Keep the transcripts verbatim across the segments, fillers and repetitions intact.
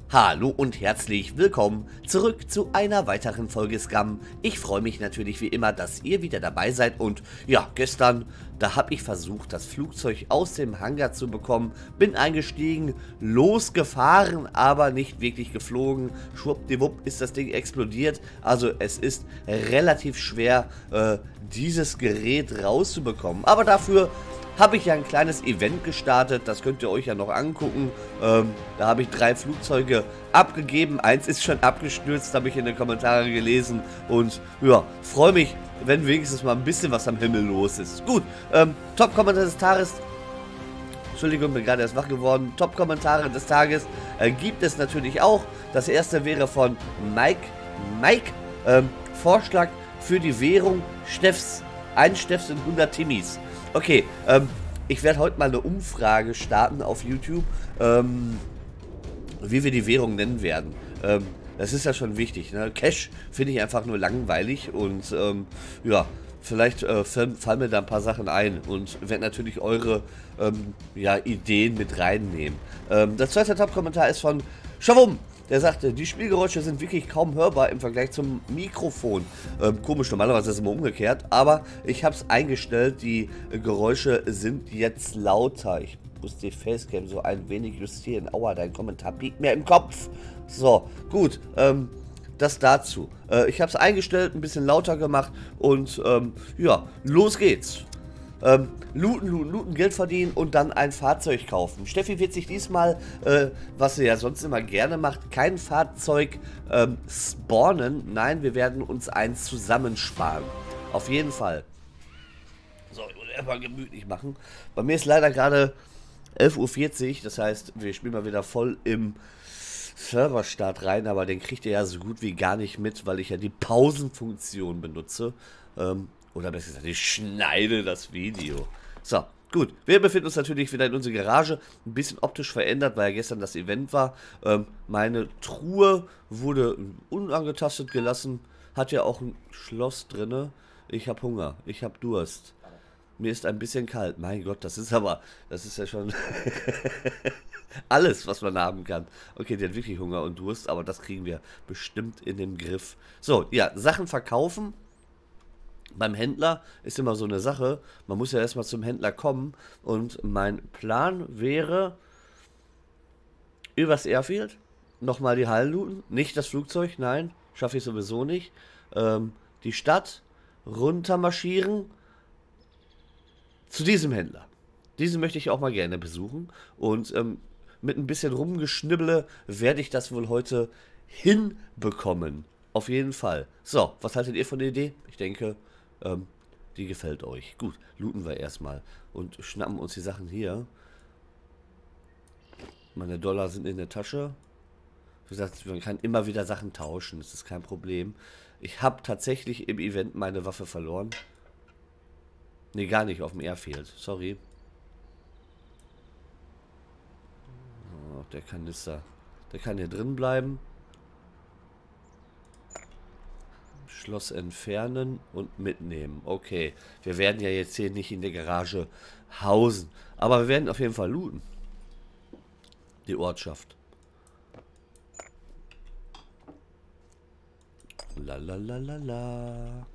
Hallo und herzlich willkommen zurück zu einer weiteren Folge Scum. Ich freue mich natürlich wie immer, dass ihr wieder dabei seid und ja, gestern, da habe ich versucht, das Flugzeug aus dem Hangar zu bekommen, bin eingestiegen, losgefahren, aber nicht wirklich geflogen. Schwuppdiwupp ist das Ding explodiert, also es ist relativ schwer, äh, dieses Gerät rauszubekommen, aber dafür habe ich ja ein kleines Event gestartet, das könnt ihr euch ja noch angucken. Ähm, da habe ich drei Flugzeuge abgegeben, eins ist schon abgestürzt, habe ich in den Kommentaren gelesen und ja, freue mich, wenn wenigstens mal ein bisschen was am Himmel los ist. Gut, ähm, Top-Kommentar des Tages, Entschuldigung, bin gerade erst wach geworden, Top-Kommentare des Tages äh, gibt es natürlich auch. Das erste wäre von Mike, Mike, ähm, Vorschlag für die Währung Steffs, ein Steff sind hundert Timmis. Okay, ähm, ich werde heute mal eine Umfrage starten auf YouTube, ähm, wie wir die Währung nennen werden. Ähm, das ist ja schon wichtig, ne? Cash finde ich einfach nur langweilig und ähm, ja, vielleicht äh, fallen mir da ein paar Sachen ein und werde natürlich eure ähm, ja, Ideen mit reinnehmen. Ähm, das zweite Top-Kommentar ist von Shavum. Der sagte, die Spielgeräusche sind wirklich kaum hörbar im Vergleich zum Mikrofon. Ähm, komisch, normalerweise ist es immer umgekehrt, aber ich habe es eingestellt, die Geräusche sind jetzt lauter. Ich muss die Facecam so ein wenig justieren. Aua, dein Kommentar biegt mir im Kopf. So, gut, ähm, das dazu. Äh, ich habe es eingestellt, ein bisschen lauter gemacht und ähm, ja, los geht's. Ähm, looten, looten, looten, Geld verdienen und dann ein Fahrzeug kaufen. Steffi wird sich diesmal, äh, was sie ja sonst immer gerne macht, kein Fahrzeug ähm, spawnen. Nein, wir werden uns eins zusammensparen. Auf jeden Fall. So, ich muss erstmal gemütlich machen. Bei mir ist leider gerade elf Uhr vierzig, das heißt, wir spielen mal wieder voll im Serverstart rein, aber den kriegt ihr ja so gut wie gar nicht mit, weil ich ja die Pausenfunktion benutze. Ähm, Oder besser gesagt, ich schneide das Video. So, gut. Wir befinden uns natürlich wieder in unserer Garage. Ein bisschen optisch verändert, weil ja gestern das Event war. Ähm, meine Truhe wurde unangetastet gelassen. Hat ja auch ein Schloss drin. Ich habe Hunger. Ich habe Durst. Mir ist ein bisschen kalt. Mein Gott, das ist aber... Das ist ja schon... alles, was man haben kann. Okay, die hat wirklich Hunger und Durst, aber das kriegen wir bestimmt in den Griff. So, ja, Sachen verkaufen. Beim Händler ist immer so eine Sache, man muss ja erstmal zum Händler kommen und mein Plan wäre, übers Airfield nochmal die Hallen looten, nicht das Flugzeug, nein, schaffe ich sowieso nicht, ähm, die Stadt runter marschieren zu diesem Händler. Diesen möchte ich auch mal gerne besuchen und ähm, mit ein bisschen Rumgeschnibble werde ich das wohl heute hinbekommen. Auf jeden Fall. So, was haltet ihr von der Idee? Ich denke... Ähm, die gefällt euch. Gut, looten wir erstmal und schnappen uns die Sachen hier. Meine Dollar sind in der Tasche. Wie gesagt, man kann immer wieder Sachen tauschen, das ist kein Problem. Ich habe tatsächlich im Event meine Waffe verloren. Ne, gar nicht, auf dem Airfield, sorry. Oh, der Kanister. Der kann hier drin bleiben. Schloss entfernen und mitnehmen. Okay, wir werden ja jetzt hier nicht in der Garage hausen. Aber wir werden auf jeden Fall looten. Die Ortschaft. Lalalala.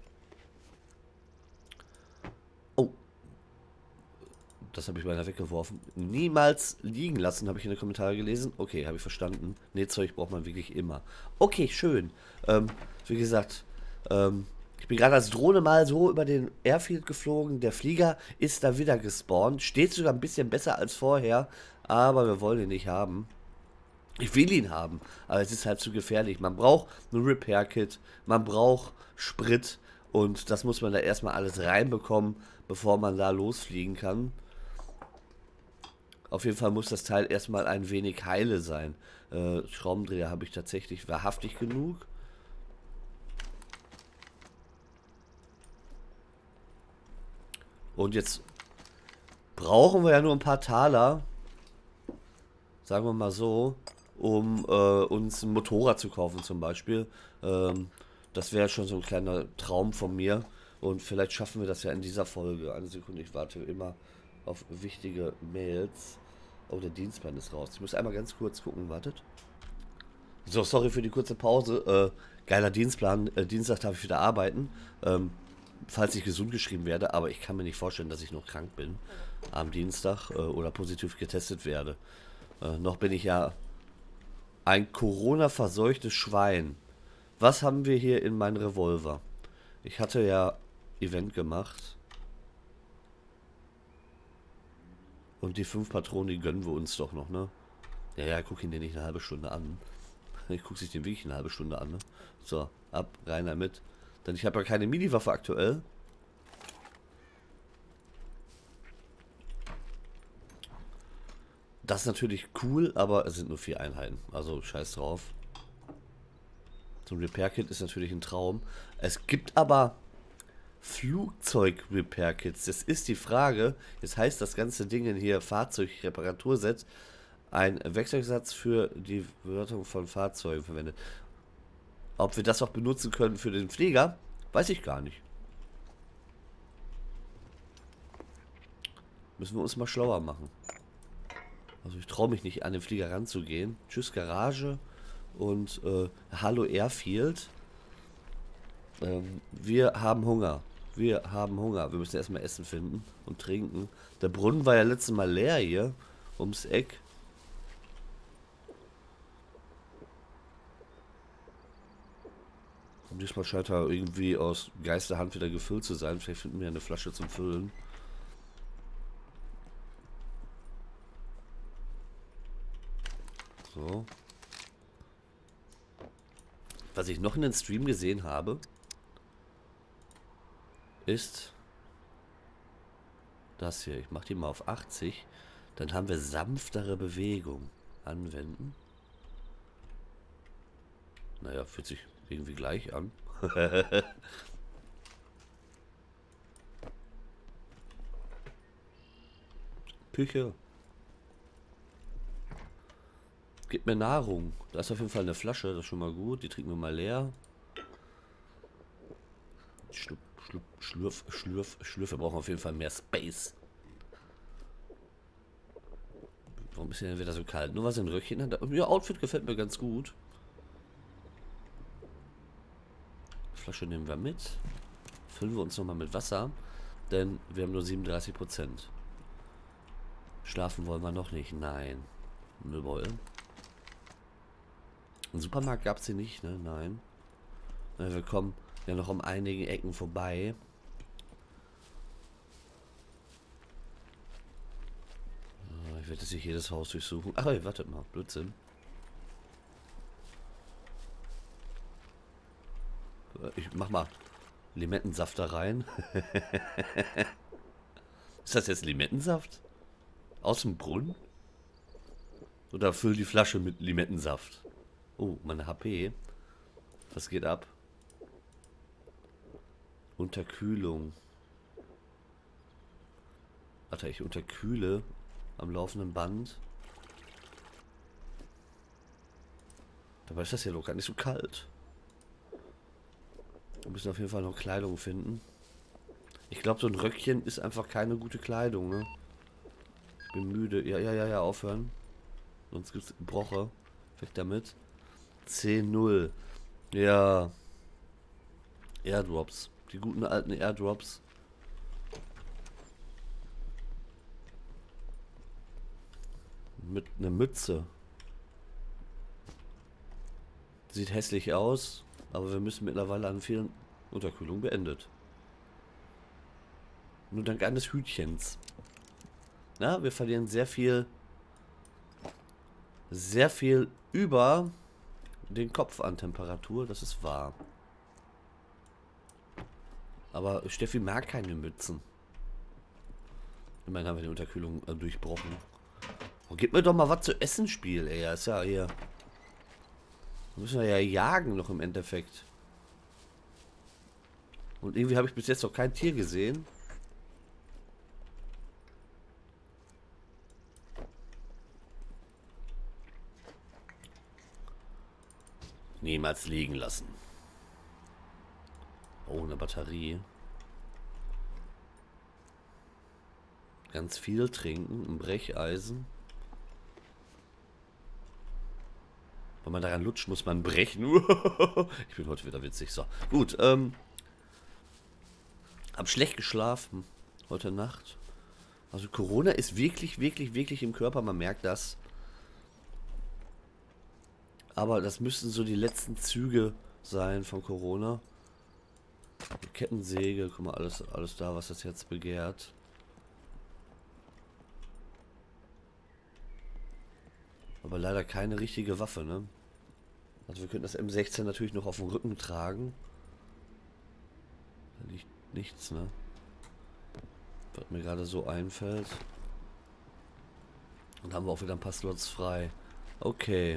Oh. Das habe ich beinahe weggeworfen. Niemals liegen lassen, habe ich in den Kommentaren gelesen. Okay, habe ich verstanden. Ne, Zeug braucht man wirklich immer. Okay, schön. Ähm, wie gesagt... Ähm, ich bin gerade als Drohne mal so über den Airfield geflogen. Der Flieger ist da wieder gespawnt. Steht sogar ein bisschen besser als vorher. Aber wir wollen ihn nicht haben. Ich will ihn haben. Aber es ist halt zu gefährlich. Man braucht ein Repair-Kit. Man braucht Sprit. Und das muss man da erstmal alles reinbekommen, bevor man da losfliegen kann. Auf jeden Fall muss das Teil erstmal ein wenig heile sein. Äh, Schraubendreher habe ich tatsächlich wahrhaftig genug. Und jetzt brauchen wir ja nur ein paar Taler, sagen wir mal so, um äh, uns ein Motorrad zu kaufen zum Beispiel. Ähm, das wäre schon so ein kleiner Traum von mir. Und vielleicht schaffen wir das ja in dieser Folge. Eine Sekunde, ich warte immer auf wichtige Mails. Oh, der Dienstplan ist raus. Ich muss einmal ganz kurz gucken, wartet. So, sorry für die kurze Pause. Äh, geiler Dienstplan. Äh, Dienstag darf ich wieder arbeiten. Ähm, falls ich gesund geschrieben werde, aber ich kann mir nicht vorstellen, dass ich noch krank bin am Dienstag äh, oder positiv getestet werde. Äh, noch bin ich ja ein Corona-verseuchtes Schwein. Was haben wir hier in meinem Revolver? Ich hatte ja Event gemacht. Und die fünf Patronen, die gönnen wir uns doch noch, ne? Ja, ja, guck ihn dir nicht eine halbe Stunde an. Ich guck sich den wirklich eine halbe Stunde an, ne? So, ab, rein damit. Denn ich habe ja keine Mini-Waffe aktuell. Das ist natürlich cool, aber es sind nur vier Einheiten. Also scheiß drauf. So ein Repair-Kit ist natürlich ein Traum. Es gibt aber Flugzeug-Repair-Kits. Das ist die Frage. Jetzt heißt das ganze Ding hier Fahrzeug-Reparaturset. Ein Werkzeugsatz für die Bewertung von Fahrzeugen verwendet. Ob wir das auch benutzen können für den Flieger, weiß ich gar nicht. Müssen wir uns mal schlauer machen. Also ich traue mich nicht an den Flieger ranzugehen. Tschüss Garage und äh, Hallo Airfield. Ähm, wir haben Hunger. Wir haben Hunger. Wir müssen erstmal Essen finden und trinken. Der Brunnen war ja letztes Mal leer hier. Ums Eck. Und diesmal scheint er irgendwie aus Geisterhand wieder gefüllt zu sein. Vielleicht finden wir eine Flasche zum Füllen. So. Was ich noch in den Stream gesehen habe, ist das hier. Ich mache die mal auf achtzig. Dann haben wir sanftere Bewegung. Anwenden. Naja, fühlt sich irgendwie gleich an. Küche. Gib mir Nahrung. Da ist auf jeden Fall eine Flasche, das ist schon mal gut. Die trinken wir mal leer. Schlupf, schlupf, schlürf, schlürf, schlürf. Wir brauchen auf jeden Fall mehr Space. Warum ist denn wieder so kalt? Nur was ein Röckchen hat. Ja, Outfit gefällt mir ganz gut. Flasche nehmen wir mit. Füllen wir uns nochmal mit Wasser. Denn wir haben nur siebenunddreißig Prozent. Schlafen wollen wir noch nicht. Nein. Wir wollen. Im Supermarkt gab es sie nicht, ne? Nein. Wir kommen ja noch um einigen Ecken vorbei. Ich werde jetzt nicht jedes Haus durchsuchen. Ach, ey, wartet mal. Blödsinn. Ich mach mal Limettensaft da rein. Ist das jetzt Limettensaft? Aus dem Brunnen? Oder füll die Flasche mit Limettensaft? Oh, meine H P. Was geht ab? Unterkühlung. Warte, ich unterkühle am laufenden Band. Dabei ist das ja doch gar nicht so kalt. Wir müssen auf jeden Fall noch Kleidung finden. Ich glaube, so ein Röckchen ist einfach keine gute Kleidung, ne? Ich bin müde. Ja, ja, ja, ja, aufhören. Sonst gibt es Broche. Weg damit. zehn null. Ja. Airdrops. Die guten alten Airdrops. Mit einer Mütze. Sieht hässlich aus, aber wir müssen mittlerweile an vielen Unterkühlung beendet. Nur dank eines Hütchens. Na, wir verlieren sehr viel, sehr viel über den Kopf an Temperatur, das ist wahr. Aber Steffi mag keine Mützen. Immerhin haben wir die Unterkühlung äh, durchbrochen. Oh, gib mir doch mal was zu essen, Spiel, ey. Das ist ja hier. Da müssen wir ja jagen noch im Endeffekt. Und irgendwie habe ich bis jetzt noch kein Tier gesehen. Niemals liegen lassen. Oh, eine Batterie. Ganz viel trinken, ein Brecheisen. Wenn man daran lutscht, muss man brechen. Ich bin heute wieder witzig. So, gut. Ähm, hab schlecht geschlafen heute Nacht. Also Corona ist wirklich, wirklich, wirklich im Körper. Man merkt das. Aber das müssten so die letzten Züge sein von Corona. Die Kettensäge, guck mal, alles, alles da, was das jetzt begehrt. Aber leider keine richtige Waffe, ne? Also wir könnten das M sechzehn natürlich noch auf dem Rücken tragen. Da liegt nichts, ne? Was mir gerade so einfällt. Und haben wir auch wieder ein paar Slots frei. Okay.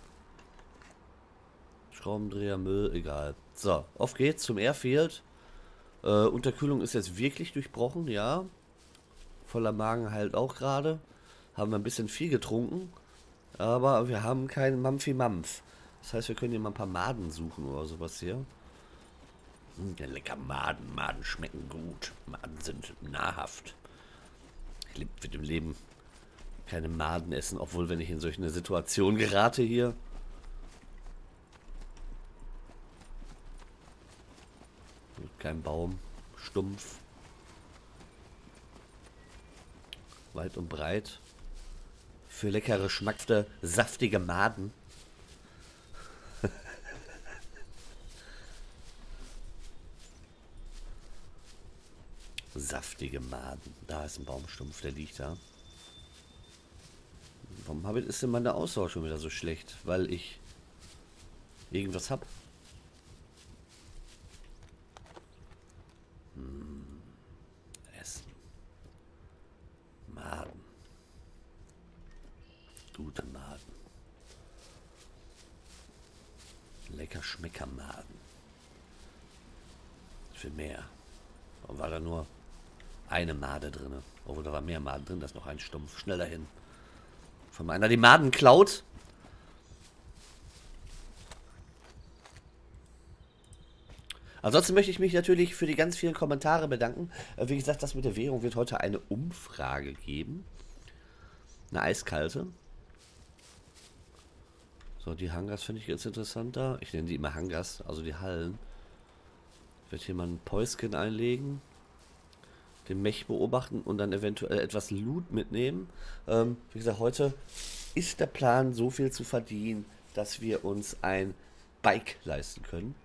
Schraubendreher, Müll, egal. So, auf geht's zum Airfield. Äh, Unterkühlung ist jetzt wirklich durchbrochen, ja. Voller Magen halt auch gerade. Haben wir ein bisschen viel getrunken. Aber wir haben keinen Mampfi-Mampf. Das heißt, wir können hier mal ein paar Maden suchen oder sowas hier. Hm, ja, lecker Maden. Maden schmecken gut. Maden sind nahrhaft. Ich lebe mit dem Leben keine Maden essen, obwohl, wenn ich in solch eine Situation gerate hier. Kein Baum. Stumpf. Weit und breit. Für leckere, schmackte, saftige Maden. Saftige Maden. Da ist ein Baumstumpf, der liegt da. Warum habe ich, ist denn meine Ausdauer schon wieder so schlecht? Weil ich irgendwas habe. Hm. Essen. Maden. Gute Maden. Lecker Schmeckermaden. Für mehr. Und war da nur eine Made drin. Obwohl, da war mehr Maden drin, da ist noch ein Stumpf. Schnell dahin. Von einer die Maden klaut. Ansonsten möchte ich mich natürlich für die ganz vielen Kommentare bedanken. Wie gesagt, das mit der Währung wird heute eine Umfrage geben. Eine eiskalte. So, die Hangars finde ich jetzt interessanter. Ich nenne die immer Hangars, also die Hallen. Ich werde hier mal ein Päuschen einlegen. Den Mech beobachten und dann eventuell etwas Loot mitnehmen. Ähm, wie gesagt, heute ist der Plan, so viel zu verdienen, dass wir uns ein Bike leisten können.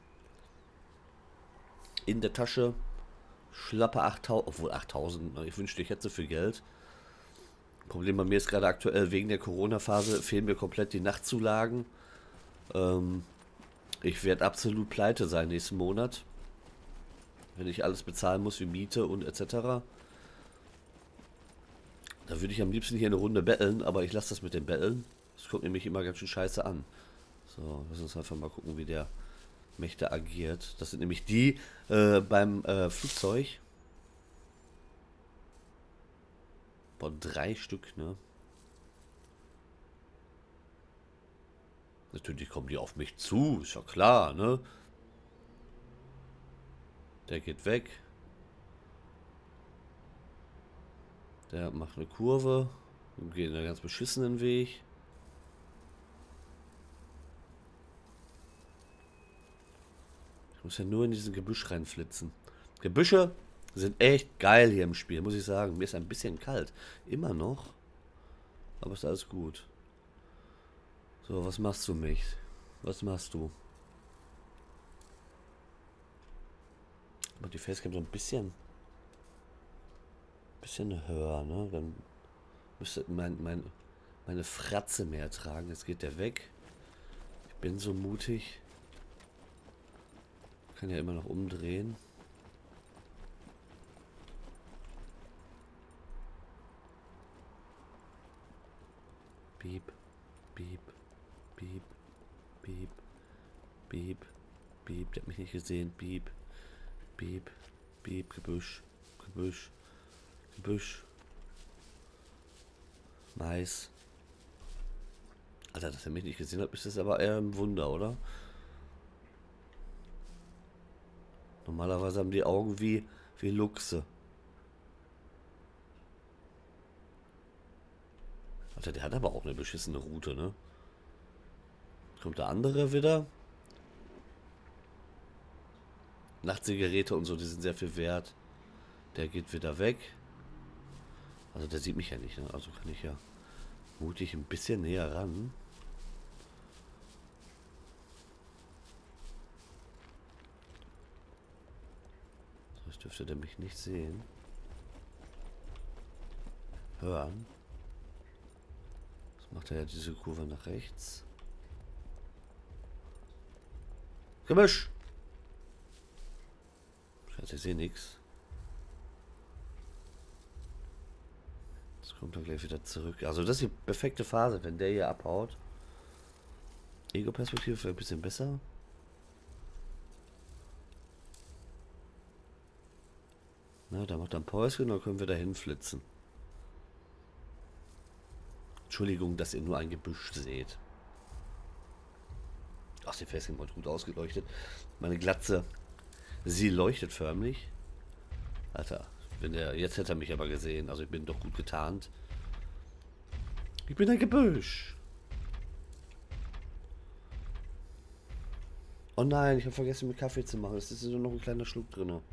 In der Tasche schlappe achttausend, obwohl achttausend, ich wünschte, ich hätte so viel Geld. Problem bei mir ist gerade aktuell, wegen der Corona-Phase fehlen mir komplett die Nachtzulagen. Ähm, ich werde absolut pleite sein nächsten Monat. Wenn ich alles bezahlen muss wie Miete und et cetera. Da würde ich am liebsten hier eine Runde betteln, aber ich lasse das mit dem Betteln. Das kommt nämlich immer ganz schön scheiße an. So, lass uns einfach mal gucken, wie der Mächte agiert. Das sind nämlich die äh, beim äh, Flugzeug. Boah, drei Stück, ne? Natürlich kommen die auf mich zu, ist ja klar, ne? Der geht weg. Der macht eine Kurve. Und geht einen ganz beschissenen Weg. Ich muss ja nur in diesen Gebüsch reinflitzen. Gebüsche sind echt geil hier im Spiel, muss ich sagen. Mir ist ein bisschen kalt. Immer noch. Aber ist alles gut. So, was machst du mich? Was machst du? Aber die Facecam so ein bisschen bisschen höher, ne? Dann müsste mein, mein, meine Fratze mehr tragen. Jetzt geht der weg. Ich bin so mutig. Kann ja immer noch umdrehen. Piep, piep, piep, piep, piep, piep. Der hat mich nicht gesehen. Piep, piep, piep, Gebüsch, Gebüsch, Gebüsch. Mais. Alter, dass er mich nicht gesehen hat, ist das aber eher ein Wunder, oder? Normalerweise haben die Augen wie, wie Luchse. Alter, der hat aber auch eine beschissene Route, ne? Kommt der andere wieder. Nachtsigarette und so, die sind sehr viel wert. Der geht wieder weg. Also der sieht mich ja nicht, ne? Also kann ich ja mutig ein bisschen näher ran. So, dürfte der mich nicht sehen. Hören. Was macht er ja diese Kurve nach rechts? Gemisch! Scheiße, ich sehe nichts. Jetzt kommt er gleich wieder zurück. Also das ist die perfekte Phase, wenn der hier abhaut. Ego-Perspektive wäre ein bisschen besser. Na, da macht er ein Päuschen, dann können wir da hinflitzen. Entschuldigung, dass ihr nur ein Gebüsch seht. Ach, die Facecam wird gut ausgeleuchtet. Meine Glatze, sie leuchtet förmlich. Alter, wenn der, jetzt hätte er mich aber gesehen. Also ich bin doch gut getarnt. Ich bin ein Gebüsch. Oh nein, ich habe vergessen, mit Kaffee zu machen. Es ist nur noch ein kleiner Schluck drin. Und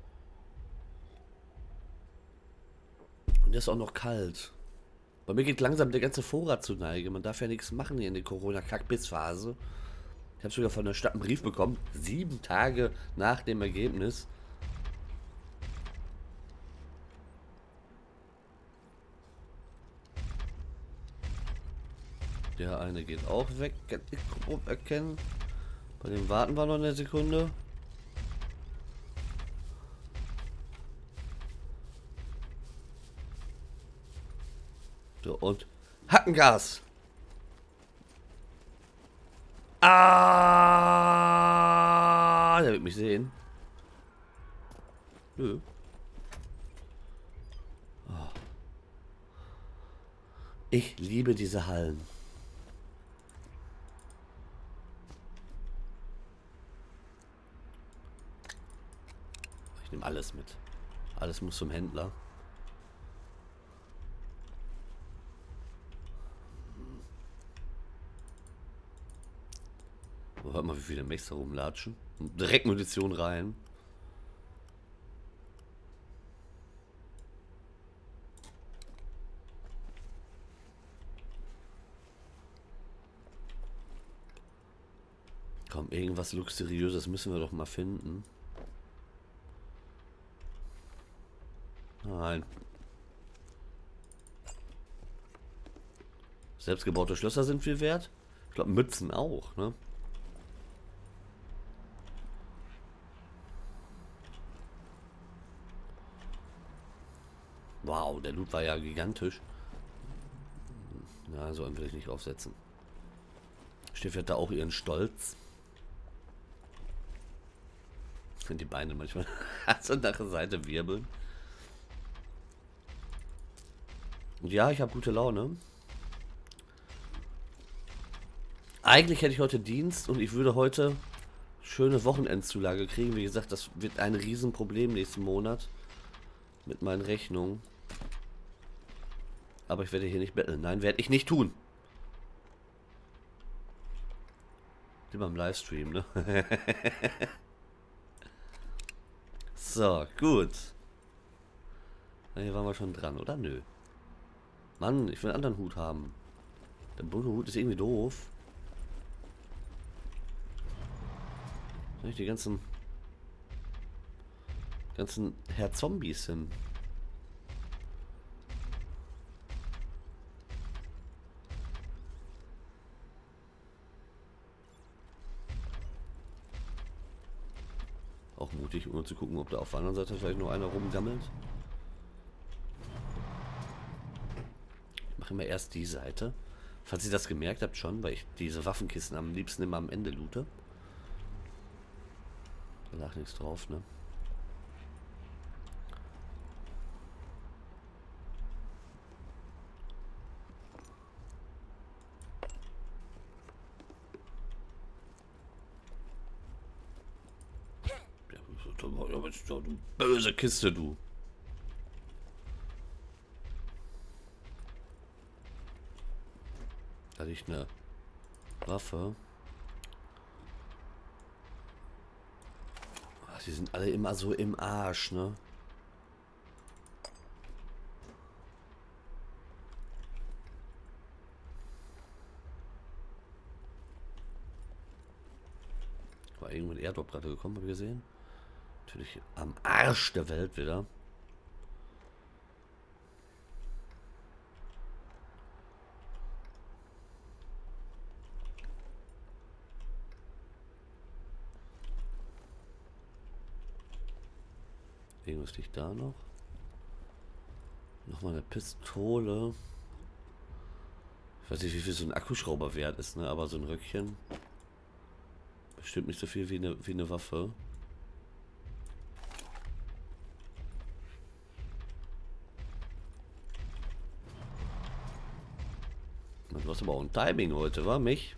der ist auch noch kalt. Bei mir geht langsam der ganze Vorrat zu Neige. Man darf ja nichts machen hier in der Corona-Kackbiss-Phase. Ich habe sogar von der Stadt einen Brief bekommen. Sieben Tage nach dem Ergebnis. Der eine geht auch weg. Kann ich grob erkennen. Bei dem warten wir noch eine Sekunde. So, und Hackengas. Ah, der wird mich sehen. Nö. Oh. Ich liebe diese Hallen. Ich nehme alles mit. Alles muss zum Händler. Hört mal, wie viele Mechs da rumlatschen. Direkt Munition rein. Komm, irgendwas Luxuriöses müssen wir doch mal finden. Nein. Selbstgebaute Schlösser sind viel wert. Ich glaube, Mützen auch, ne? Wow, der Loot war ja gigantisch. Ja, so einen will ich nicht aufsetzen. Steffi hat da auch ihren Stolz. Wenn die Beine manchmal so nach der Seite wirbeln. Und ja, ich habe gute Laune. Eigentlich hätte ich heute Dienst und ich würde heute schöne Wochenendzulage kriegen. Wie gesagt, das wird ein Riesenproblem nächsten Monat mit meinen Rechnungen. Aber ich werde hier nicht betteln. Nein, werde ich nicht tun. Immer im Livestream, ne? So, gut. Na, hier waren wir schon dran, oder? Nö. Mann, ich will einen anderen Hut haben. Der bunte Hut ist irgendwie doof. Soll ich die ganzen... ganzen Herr Zombies hin? Auch mutig, um zu gucken, ob da auf der anderen Seite vielleicht noch einer rumgammelt. Ich mache immer erst die Seite. Falls ihr das gemerkt habt schon, weil ich diese Waffenkisten am liebsten immer am Ende loote. Da lag nichts drauf, ne? Du böse Kiste, du. Da liegt eine Waffe. Die sind alle immer so im Arsch, ne? War irgendwo ein Airdrop gerade gekommen, habe ich gesehen. Natürlich am Arsch der Welt wieder. Irgendwas liegt da noch. Nochmal eine Pistole. Ich weiß nicht, wie viel so ein Akkuschrauber wert ist, ne? Aber so ein Röckchen. Bestimmt nicht so viel wie eine, wie eine Waffe. Du hast aber auch ein Timing heute, war mich?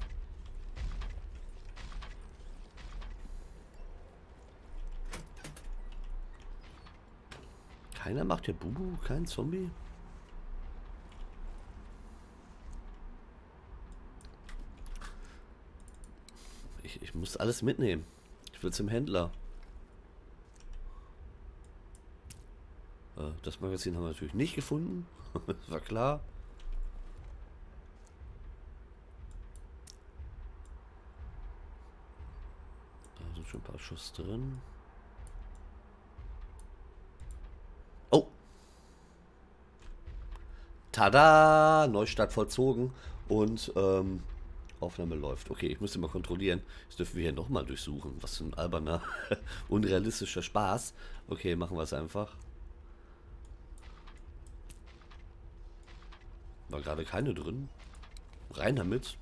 Keiner macht hier Bubu, kein Zombie. Ich, ich muss alles mitnehmen. Ich will zum Händler. Äh, das Magazin haben wir natürlich nicht gefunden. Das war klar. Da sind schon ein paar Schuss drin. Oh! Tada! Neustart vollzogen und ähm, Aufnahme läuft. Okay, ich müsste mal kontrollieren. Jetzt dürfen wir hier nochmal durchsuchen. Was für ein alberner, unrealistischer Spaß. Okay, machen wir es einfach. War gerade keine drin. Rein damit.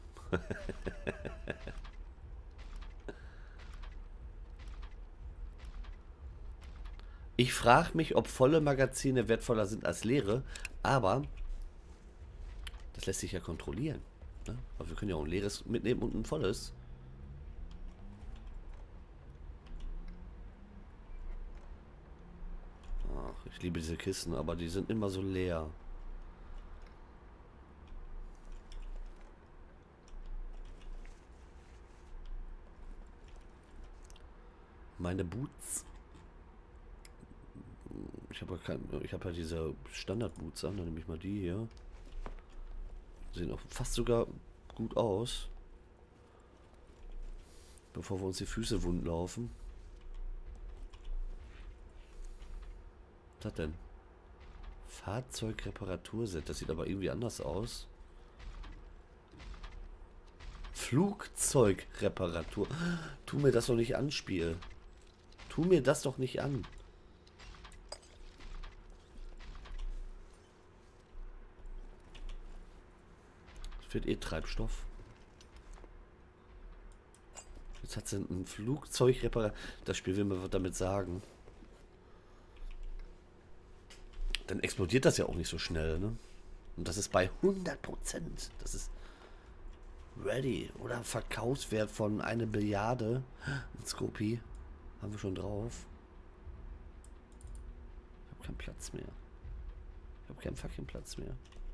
Ich frage mich, ob volle Magazine wertvoller sind als leere, aber das lässt sich ja kontrollieren. Ne? Aber wir können ja auch ein leeres mitnehmen und ein volles. Ach, ich liebe diese Kisten, aber die sind immer so leer. Meine Boots. Ich habe ja kein, ich habe ja diese Standard-Boots an, dann nehme ich mal die hier. Sehen auch fast sogar gut aus. Bevor wir uns die Füße wund laufen. Was hat denn? Fahrzeugreparaturset. Das sieht aber irgendwie anders aus. Flugzeugreparatur. Tu mir das doch nicht an, Spiel. Tu mir das doch nicht an. Fehlt eh Treibstoff. Jetzt hat sie ein Flugzeugreparatur. Das Spiel will mir was damit sagen. Dann explodiert das ja auch nicht so schnell, ne? Und das ist bei hundert Prozent. Das ist ready. Oder Verkaufswert von eine Billiarde. Ein Scopi. Haben wir schon drauf. Ich habe keinen Platz mehr. Ich habe keinen fucking Platz mehr.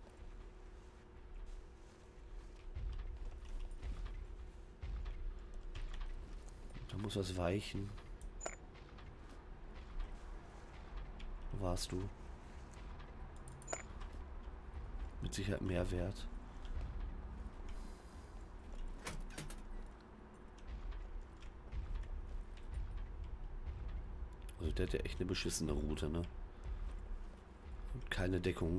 Da muss was weichen. Wo warst du? Mit Sicherheit mehr wert. Also der hat ja echt eine beschissene Route, ne? Und keine Deckung.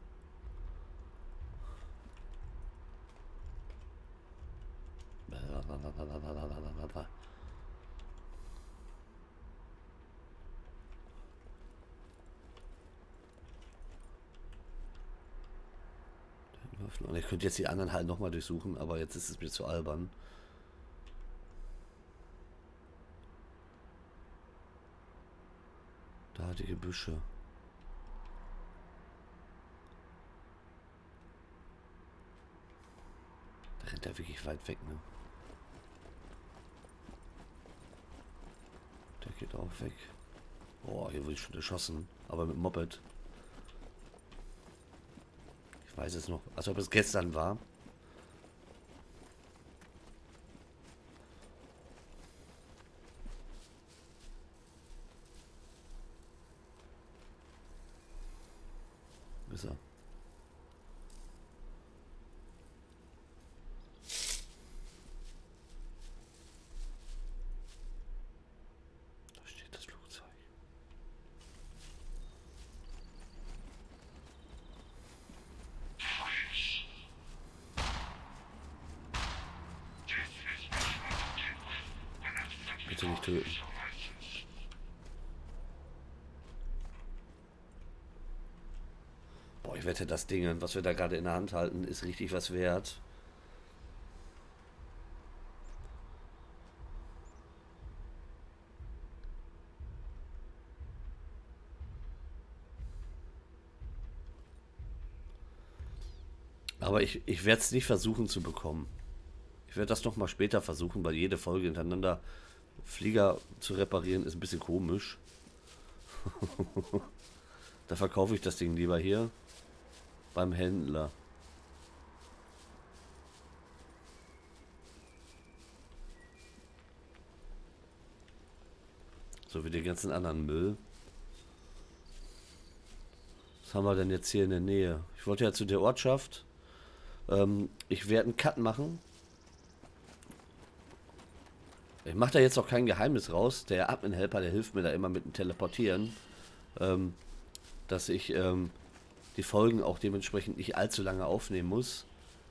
Und ich könnte jetzt die anderen halt nochmal durchsuchen, aber jetzt ist es mir zu albern. Da die Gebüsche. Da rennt er wirklich weit weg, ne? Der geht auch weg. Boah, hier wurde ich schon erschossen. Aber mit Moped. Ich weiß es noch, als ob es gestern war. ist er. Da steht das Flugzeug. Bitte nicht töten. Boah, ich wette, das Ding, was wir da gerade in der Hand halten, ist richtig was wert. Aber ich, ich werde es nicht versuchen zu bekommen. Ich werde das nochmal später versuchen, weil jede Folge hintereinander Flieger zu reparieren ist ein bisschen komisch. Da verkaufe ich das Ding lieber hier beim Händler. So wie den ganzen anderen Müll. Was haben wir denn jetzt hier in der Nähe? Ich wollte ja zu der Ortschaft. Ähm, ich werde einen Cut machen. Ich mache da jetzt auch kein Geheimnis raus. Der Admin-Helper, der hilft mir da immer mit dem Teleportieren. Ähm, dass ich ähm, die Folgen auch dementsprechend nicht allzu lange aufnehmen muss.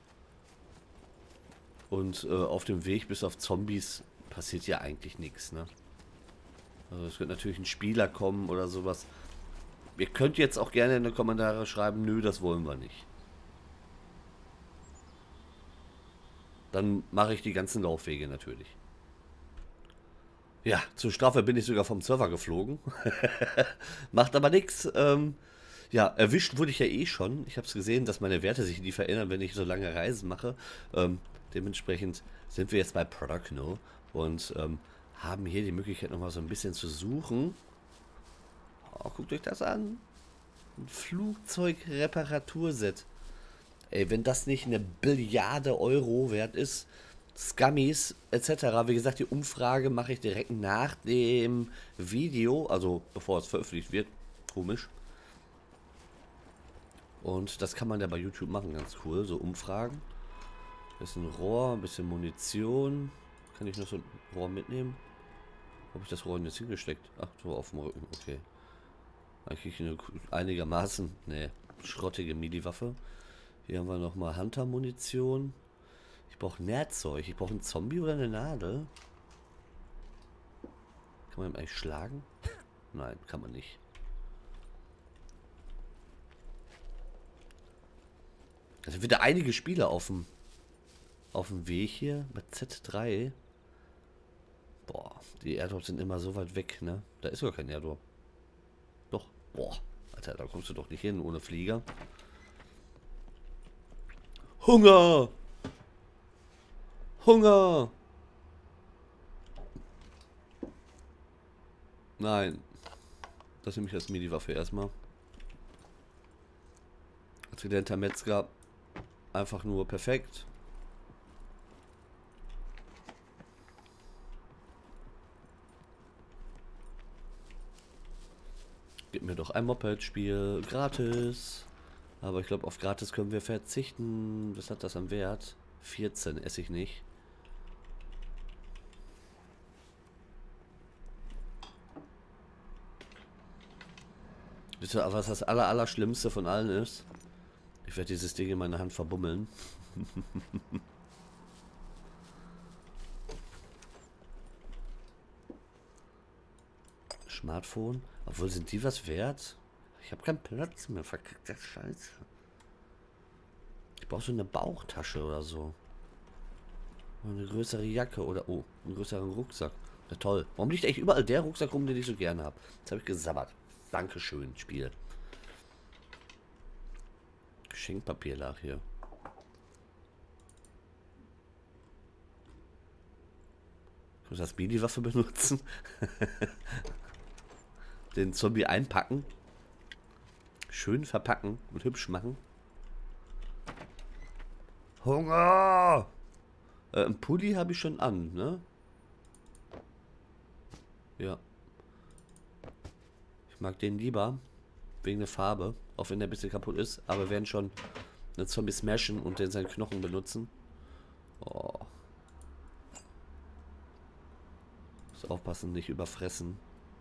Und äh, auf dem Weg bis auf Zombies passiert ja eigentlich nichts, ne? Also es wird natürlich ein Spieler kommen oder sowas. Ihr könnt jetzt auch gerne in die Kommentare schreiben, nö, das wollen wir nicht. Dann mache ich die ganzen Laufwege natürlich. Ja, zur Strafe bin ich sogar vom Server geflogen. Macht aber nichts. Ähm, ja, erwischt wurde ich ja eh schon. Ich habe es gesehen, dass meine Werte sich nie verändern, wenn ich so lange Reisen mache. Ähm, dementsprechend sind wir jetzt bei Producno und ähm, haben hier die Möglichkeit nochmal so ein bisschen zu suchen. Oh, guckt euch das an. Ein Flugzeugreparaturset. Ey, wenn das nicht eine Billiarde Euro wert ist, Scummies et cetera. Wie gesagt, die Umfrage mache ich direkt nach dem Video, also bevor es veröffentlicht wird. Komisch. Und das kann man ja bei YouTube machen, ganz cool. So Umfragen. Bisschen Rohr, ein bisschen Munition. Kann ich noch so ein Rohr mitnehmen? Habe ich das Rohr jetzt hingesteckt? Ach, so auf dem Rücken, okay. Eigentlich eine einigermaßen, ne, schrottige Midi-Waffe. Hier haben wir nochmal Hunter-Munition. Ich brauche Nährzeug. Ich brauche einen Zombie oder eine Nadel. Kann man ihn eigentlich schlagen? Nein, kann man nicht. Also wieder einige Spieler auf dem auf dem Weg hier mit Z drei. Boah, die Airdrops sind immer so weit weg, ne? Da ist gar kein Airdrop. Doch. Boah, Alter, da kommst du doch nicht hin ohne Flieger. Hunger! Hunger! Nein. Das nehme ich als Midi-Waffe erstmal. Als gelernter Metzger einfach nur perfekt. Gib mir doch ein Moped-Spiel. Gratis. Aber ich glaube, auf gratis können wir verzichten. Was hat das am Wert? vierzehn esse ich nicht. Wisst ihr, was das aller, aller Schlimmste von allen ist? Ich werde dieses Ding in meiner Hand verbummeln. Smartphone? Obwohl, sind die was wert? Ich habe keinen Platz mehr. Verkackter Scheiße. Ich brauche so eine Bauchtasche oder so. Oder eine größere Jacke oder... Oh, einen größeren Rucksack. Ja, toll. Warum liegt eigentlich überall der Rucksack rum, den ich so gerne habe? Jetzt habe ich gesabbert. Dankeschön, Spiel. Geschenkpapier lag hier. Kann ich das Mini-Waffe benutzen? Den Zombie einpacken. Schön verpacken und hübsch machen. Hunger! Äh, ein Pulli habe ich schon an, ne? Ja. Ich mag den lieber. Wegen der Farbe. Auch wenn der ein bisschen kaputt ist. Aber wir werden schon einen Zombie smashen und den seinen Knochen benutzen. Oh. Muss aufpassen, nicht überfressen.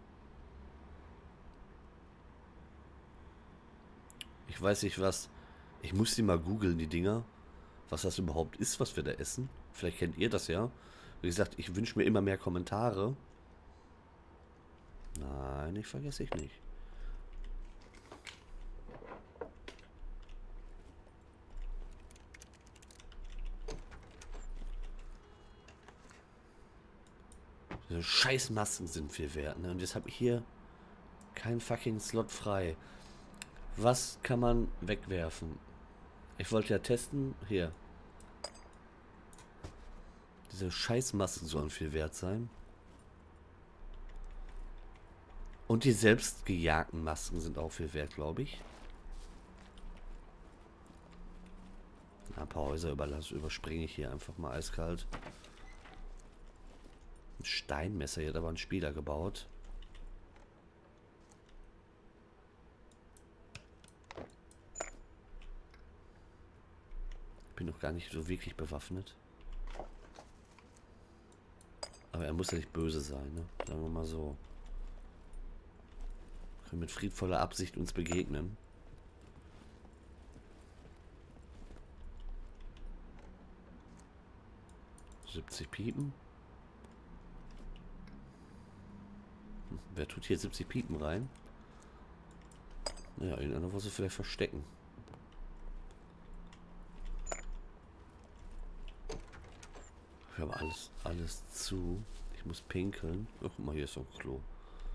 Ich weiß nicht was. Ich muss die mal googeln, die Dinger. Was das überhaupt ist, was wir da essen. Vielleicht kennt ihr das ja. Wie gesagt, ich wünsche mir immer mehr Kommentare. Nein, ich vergesse ich nicht. Diese scheiß Masken sind viel wert, ne? Und jetzt habe ich hier keinen fucking Slot frei. Was kann man wegwerfen? Ich wollte ja testen. Hier. Diese scheiß Masken sollen viel wert sein. Und die selbst gejagten Masken sind auch viel wert, glaube ich. Ein paar Häuser überlasse, überspringe ich hier einfach mal eiskalt. Ein Steinmesser, hier hat aber ein Spieler gebaut. Bin noch gar nicht so wirklich bewaffnet. Aber er muss ja nicht böse sein, ne? Sagen wir mal so. Können mit friedvoller Absicht uns begegnen. siebzig Piepen. Hm, wer tut hier siebzig Piepen rein? Naja, irgendeiner wollte sie vielleicht verstecken. Wir haben alles, alles zu. Ich muss pinkeln. Oh, guck mal, hier ist so ein Klo.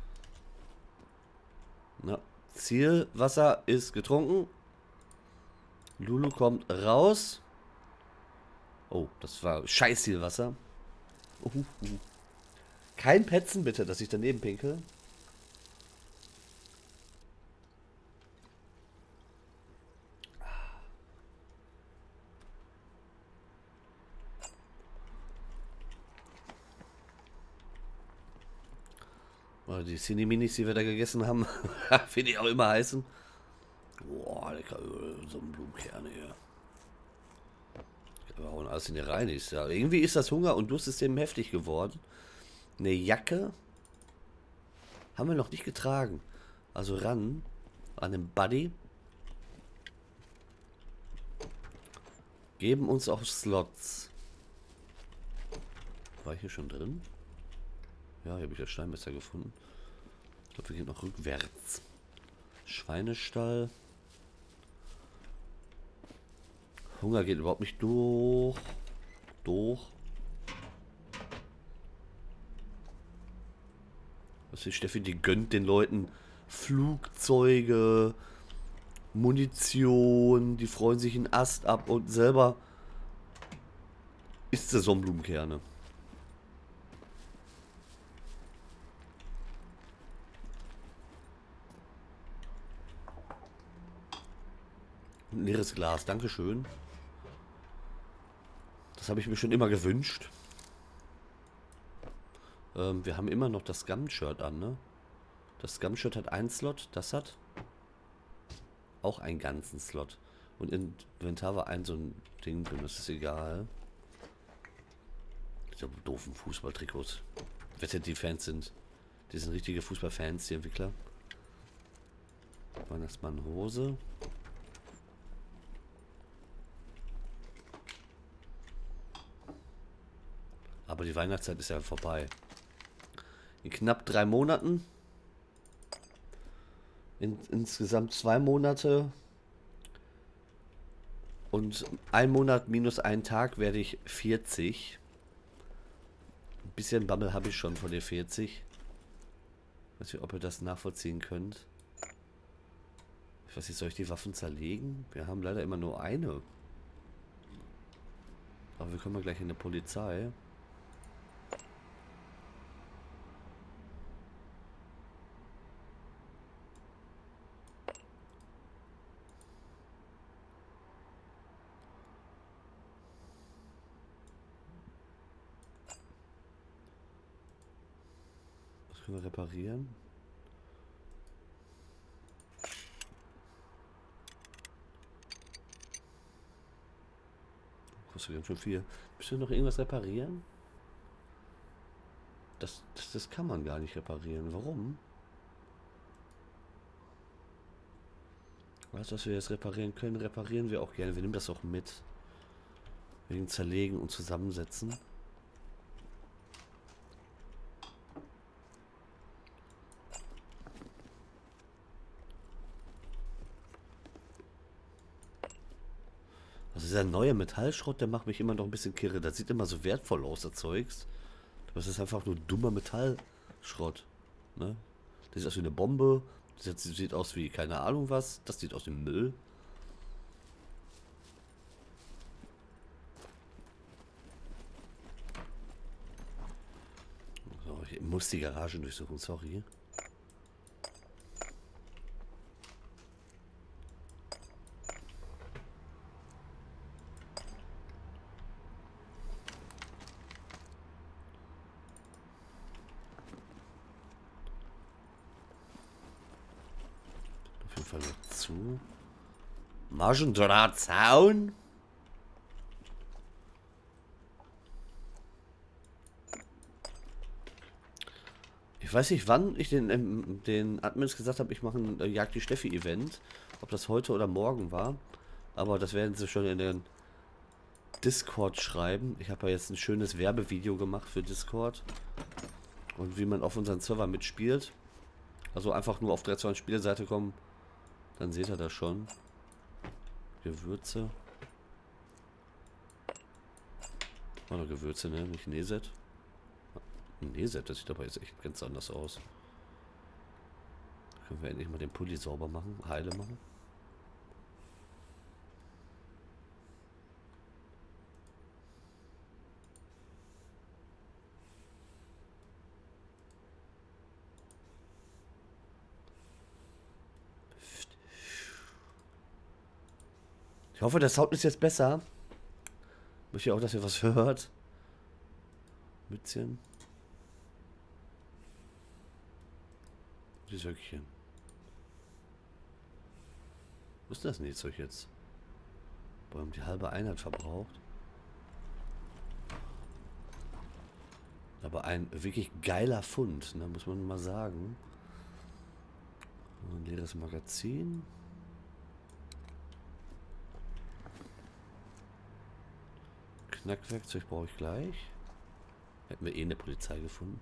Na, Ziel, Wasser ist getrunken. Lulu kommt raus. Oh, das war scheiß Zielwasser. Uh, uh. Kein Petzen bitte, dass ich daneben pinkel. Oder die Cineminis, die wir da gegessen haben, wie die auch immer heißen. Boah, lecker so ein Blumenkerne hier. Wir hauen alles in die rein. Ist ja, irgendwie ist das Hunger- und Durstsystem heftig geworden. Eine Jacke haben wir noch nicht getragen. Also ran an den Buddy. Geben uns auch Slots. War ich hier schon drin? Ja, hier habe ich das Steinmesser gefunden. Ich glaube, wir gehen noch rückwärts. Schweinestall. Hunger geht überhaupt nicht durch. Durch. Was ist Steffi? Die gönnt den Leuten Flugzeuge, Munition. Die freuen sich einen Ast ab und selber isst sie Sonnenblumenkerne. Ein leeres Glas, dankeschön. Das habe ich mir schon immer gewünscht. Ähm, wir haben immer noch das Scum-Shirt an, ne? Das Scum-Shirt hat einen Slot, das hat auch einen ganzen Slot. Und in Inventar war ein so ein Ding drin, das ist egal. Diese doofen Fußballtrikots. Wette, die Fans sind. Die sind richtige Fußballfans, die Entwickler. Weihnachtsmann Hose. Aber die Weihnachtszeit ist ja vorbei. In knapp drei Monaten. In, insgesamt zwei Monate. Und ein Monat minus einen Tag werde ich vierzig. Ein bisschen Bammel habe ich schon von den vierzig. Ich weiß nicht, ob ihr das nachvollziehen könnt. Ich weiß nicht, soll ich die Waffen zerlegen? Wir haben leider immer nur eine. Aber wir kommen ja gleich in die Polizei. Was können wir reparieren? kostet ganz schön viel. Müssen wir noch irgendwas reparieren? Das, das, das kann man gar nicht reparieren. Warum? Was, was wir jetzt reparieren können, reparieren wir auch gerne. Wir nehmen das auch mit. Wegen Zerlegen und Zusammensetzen. Also dieser neue Metallschrott, der macht mich immer noch ein bisschen kirre. Das sieht immer so wertvoll aus, das Zeugs. Das ist einfach nur dummer Metallschrott. Ne? Das sieht aus wie eine Bombe. Das sieht aus wie keine Ahnung was. Das sieht aus wie Müll. So, ich muss die Garage durchsuchen, sorry. Auf jeden Fall noch zu. Maschendrahtzaun. Ich weiß nicht, wann ich den, ähm, den Admins gesagt habe, ich mache ein äh, Jagd die Steffi-Event. Ob das heute oder morgen war. Aber das werden sie schon in den Discord schreiben. Ich habe ja jetzt ein schönes Werbevideo gemacht für Discord. Und wie man auf unseren Server mitspielt. Also einfach nur auf drei zwei Spielseite kommen. Dann seht ihr das schon. Gewürze. War noch Gewürze, ne? Nicht Neset. Neset, das sieht aber jetzt echt ganz anders aus. Können wir endlich mal den Pulli sauber machen, heile machen. Ich hoffe, der Sound ist jetzt besser. Möchte auch, dass ihr was hört. Mützchen. Die Söckchen. Wo ist das Nähzeug jetzt? Wir haben die halbe Einheit verbraucht. Aber ein wirklich geiler Fund, ne, muss man mal sagen. Ein leeres Magazin. Knackwerkzeug brauche ich gleich. Hätten wir eh eine Polizei gefunden.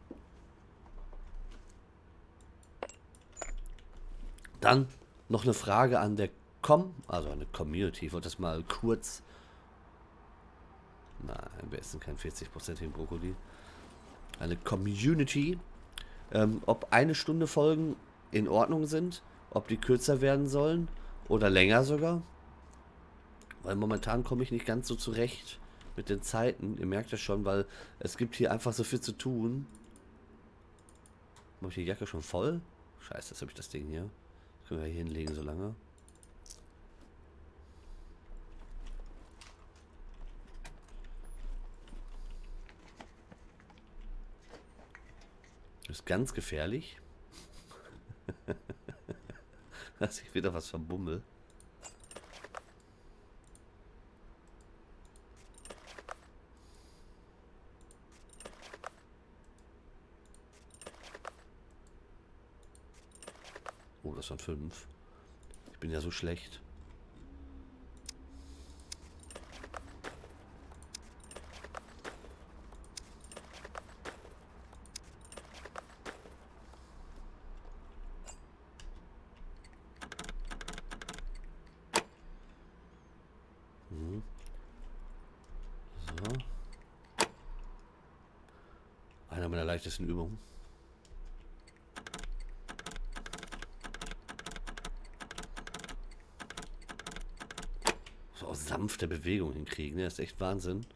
Dann noch eine Frage an der Com, also eine Community. Ich wollte das mal kurz. Nein, wir essen keinen vierzig prozentigen Brokkoli. Eine Community. Ähm, ob eine Stunde Folgen in Ordnung sind, ob die kürzer werden sollen oder länger sogar. Weil momentan komme ich nicht ganz so zurecht mit den Zeiten. Ihr merkt ja schon, weil es gibt hier einfach so viel zu tun. Habe ich die Jacke schon voll? Scheiße, jetzt habe ich das Ding hier. Das können wir hier hinlegen so lange. Das ist ganz gefährlich. Dass ich wieder was verbummel. Oh, das waren fünf. Ich bin ja so schlecht. Mhm. So. Einer meiner leichtesten Übungen. So sanfte Bewegung hinkriegen, ne? Das ist echt Wahnsinn.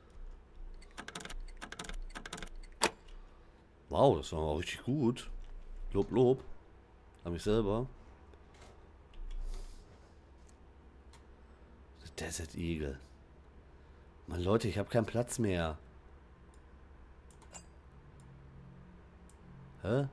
Wow, das war auch richtig gut. Lob, Lob. An mich selber. Desert Eagle. Mann, Leute, ich habe keinen Platz mehr. Hä?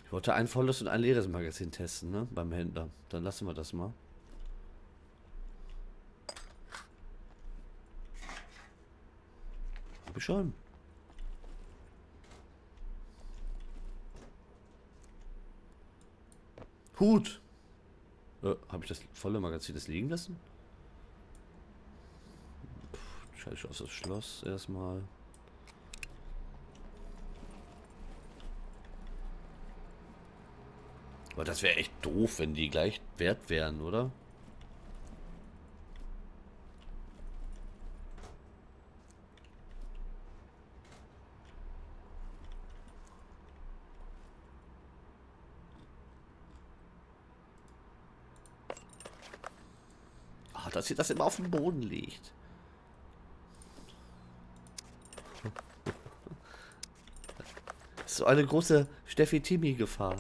Ich wollte ein volles und ein leeres Magazin testen, ne? Beim Händler. Dann lassen wir das mal. Hab ich schon. Hut! Äh, habe ich das volle Magazin das liegen lassen? Puh, scheiße aus das Schloss erstmal. Aber das wäre echt doof, wenn die gleich wert wären, oder? Ah, dass sie das immer auf dem Boden liegt. Das ist so eine große Steffi-Timmy-Gefahr.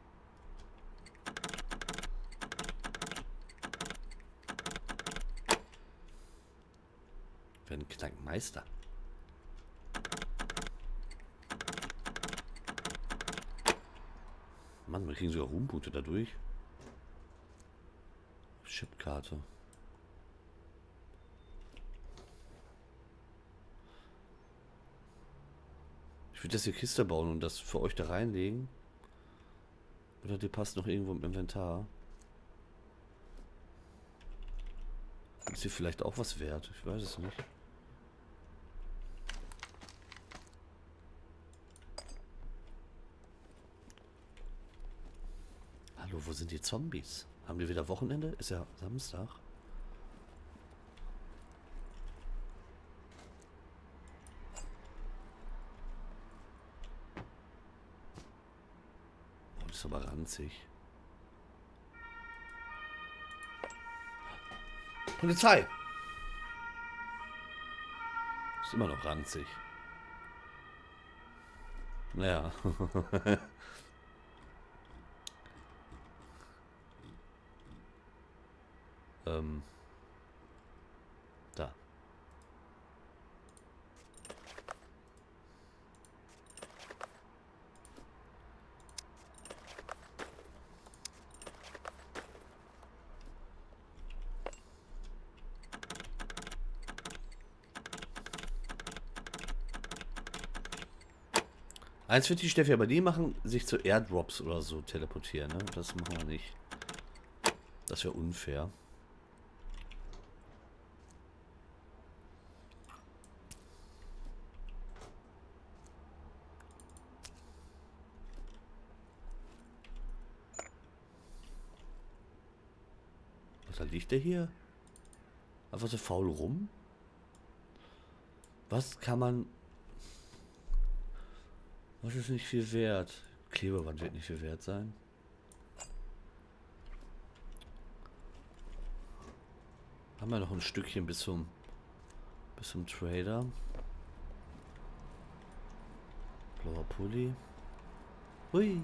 Wir werden Knackenmeister. Mann, wir kriegen sogar Ruhmpunkte dadurch. Chipkarte. Ich würde das hier Kiste bauen und das für euch da reinlegen. Oder die passt noch irgendwo im Inventar. Ist hier vielleicht auch was wert? Ich weiß es nicht. Hallo, wo sind die Zombies? Haben die wieder Wochenende? Ist ja Samstag. Oh, das ist aber ranzig. Polizei! Ist immer noch ranzig. Naja. ähm. Da. Eins wird die Steffi aber nie machen, sich zu Airdrops oder so teleportieren, ne? Das machen wir nicht. Das wäre unfair. Was liegt der hier? Einfach so faul rum? Was kann man... Was ist nicht viel wert? Klebeband wird nicht viel wert sein. Haben wir noch ein Stückchen bis zum bis zum Trader. Blauer Pulli. Hui.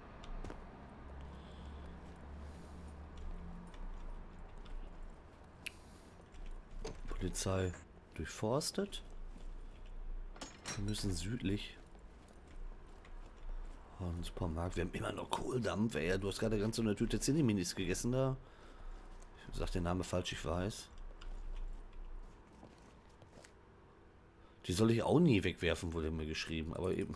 Polizei durchforstet. Wir müssen südlich. Oh, ein Supermarkt. Wir haben immer noch Kohldampf. Ey, du hast gerade ganz so eine Tüte Zinni-Minis gegessen da. Ich sag den Namen falsch, ich weiß. Die soll ich auch nie wegwerfen, wurde mir geschrieben. Aber eben.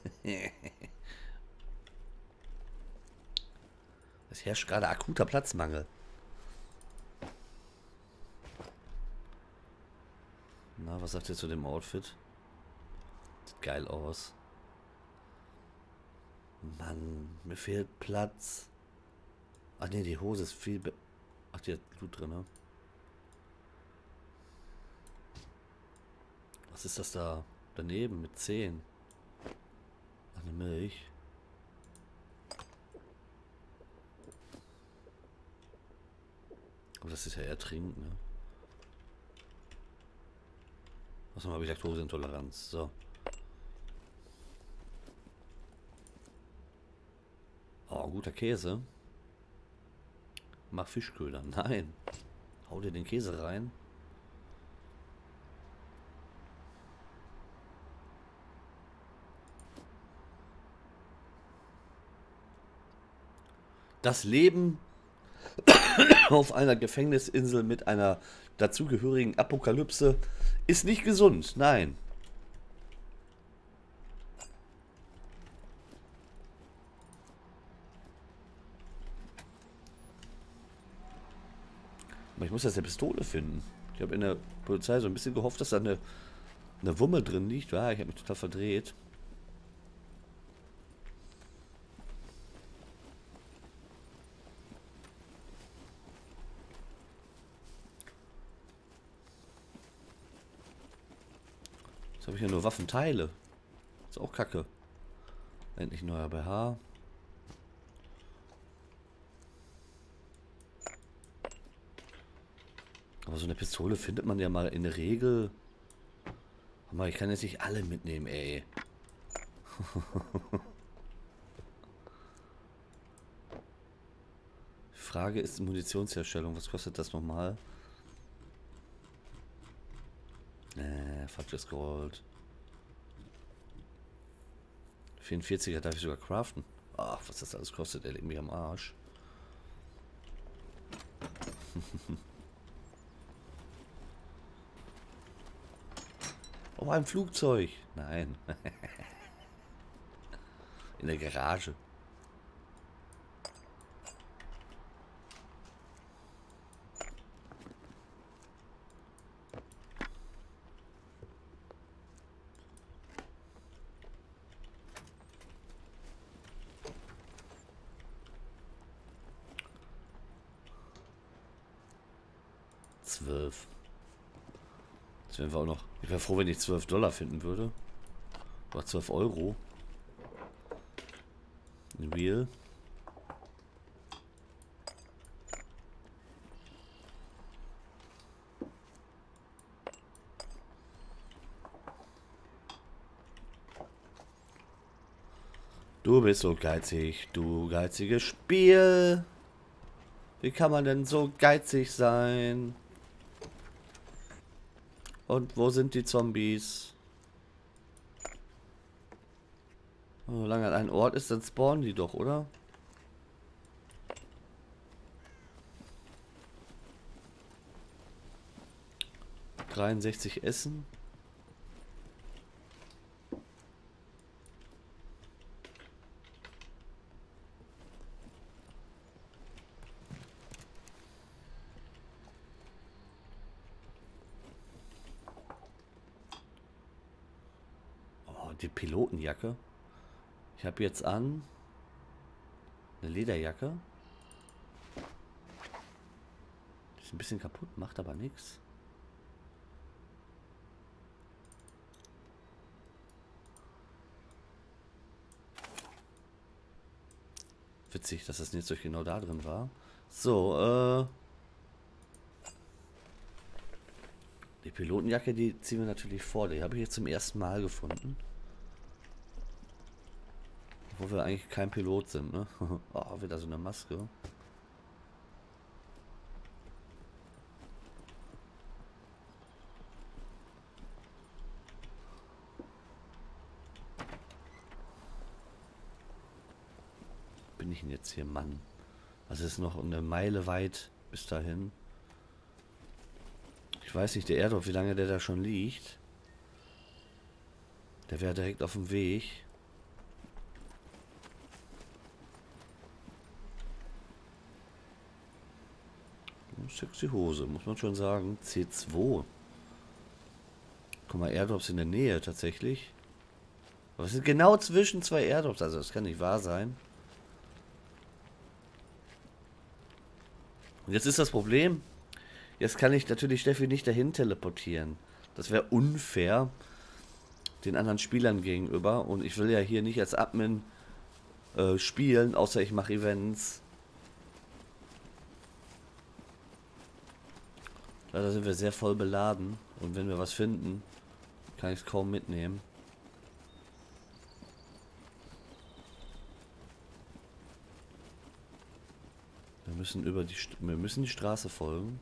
Es herrscht gerade akuter Platzmangel. Na, was sagt ihr zu dem Outfit? Sieht geil aus. Mann, mir fehlt Platz. Ach ne, die Hose ist viel... Be Ach, die hat Blut drin, ne? Was ist das da? Daneben mit zehn. Ach, eine Milch. Aber das ist ja eher trinken, ne? Was haben wir mit Laktoseintoleranz? So. Oh, guter Käse. Mach Fischköder. Nein. Hau dir den Käse rein. Das Leben auf einer Gefängnisinsel mit einer dazugehörigen Apokalypse ist nicht gesund, nein. Aber ich muss jetzt eine Pistole finden. Ich habe in der Polizei so ein bisschen gehofft, dass da eine, eine Wumme drin liegt. Ja, ich habe mich total verdreht. Jetzt habe ich ja nur Waffenteile. Ist auch kacke. Endlich ein neuer B H. Aber so eine Pistole findet man ja mal in der Regel. Aber ich kann jetzt nicht alle mitnehmen, ey. Die Frage ist Munitionsherstellung. Was kostet das nochmal? Nee, falsch gescrollt. vierundvierziger darf ich sogar craften. Ach, was das alles kostet, er legt mich am Arsch. Oh, ein Flugzeug. Nein. In der Garage. zwölf. Das wären wir auch noch. Ich wäre froh, wenn ich zwölf Dollar finden würde. Oder zwölf Euro. Ein Wheel. Du bist so geizig, du geiziges Spiel. Wie kann man denn so geizig sein? Und wo sind die Zombies? Solange an einem Ort ist, dann spawnen die doch, oder? dreiundsechzig Essen. Die Pilotenjacke. Ich habe jetzt an eine Lederjacke. Ist ein bisschen kaputt, macht aber nichts. Witzig, dass das nicht so genau da drin war. So, äh... die Pilotenjacke, die ziehen wir natürlich vor. Die habe ich jetzt zum ersten Mal gefunden. Wo wir eigentlich kein Pilot sind, ne? Oh, wieder so eine Maske. Bin ich denn jetzt hier, Mann? Also es ist noch eine Meile weit bis dahin. Ich weiß nicht, der Airdrop, wie lange der da schon liegt. Der wäre direkt auf dem Weg. Sexy Hose, muss man schon sagen. C zwei. Guck mal, Airdrops in der Nähe tatsächlich. Aber es sind genau zwischen zwei Airdrops, also das kann nicht wahr sein. Und jetzt ist das Problem, jetzt kann ich natürlich Steffi nicht dahin teleportieren. Das wäre unfair den anderen Spielern gegenüber. Und ich will ja hier nicht als Admin äh, spielen, außer ich mache Events. Leider sind wir sehr voll beladen. Und wenn wir was finden, kann ich es kaum mitnehmen. Wir müssen über die St wir müssen die Straße folgen.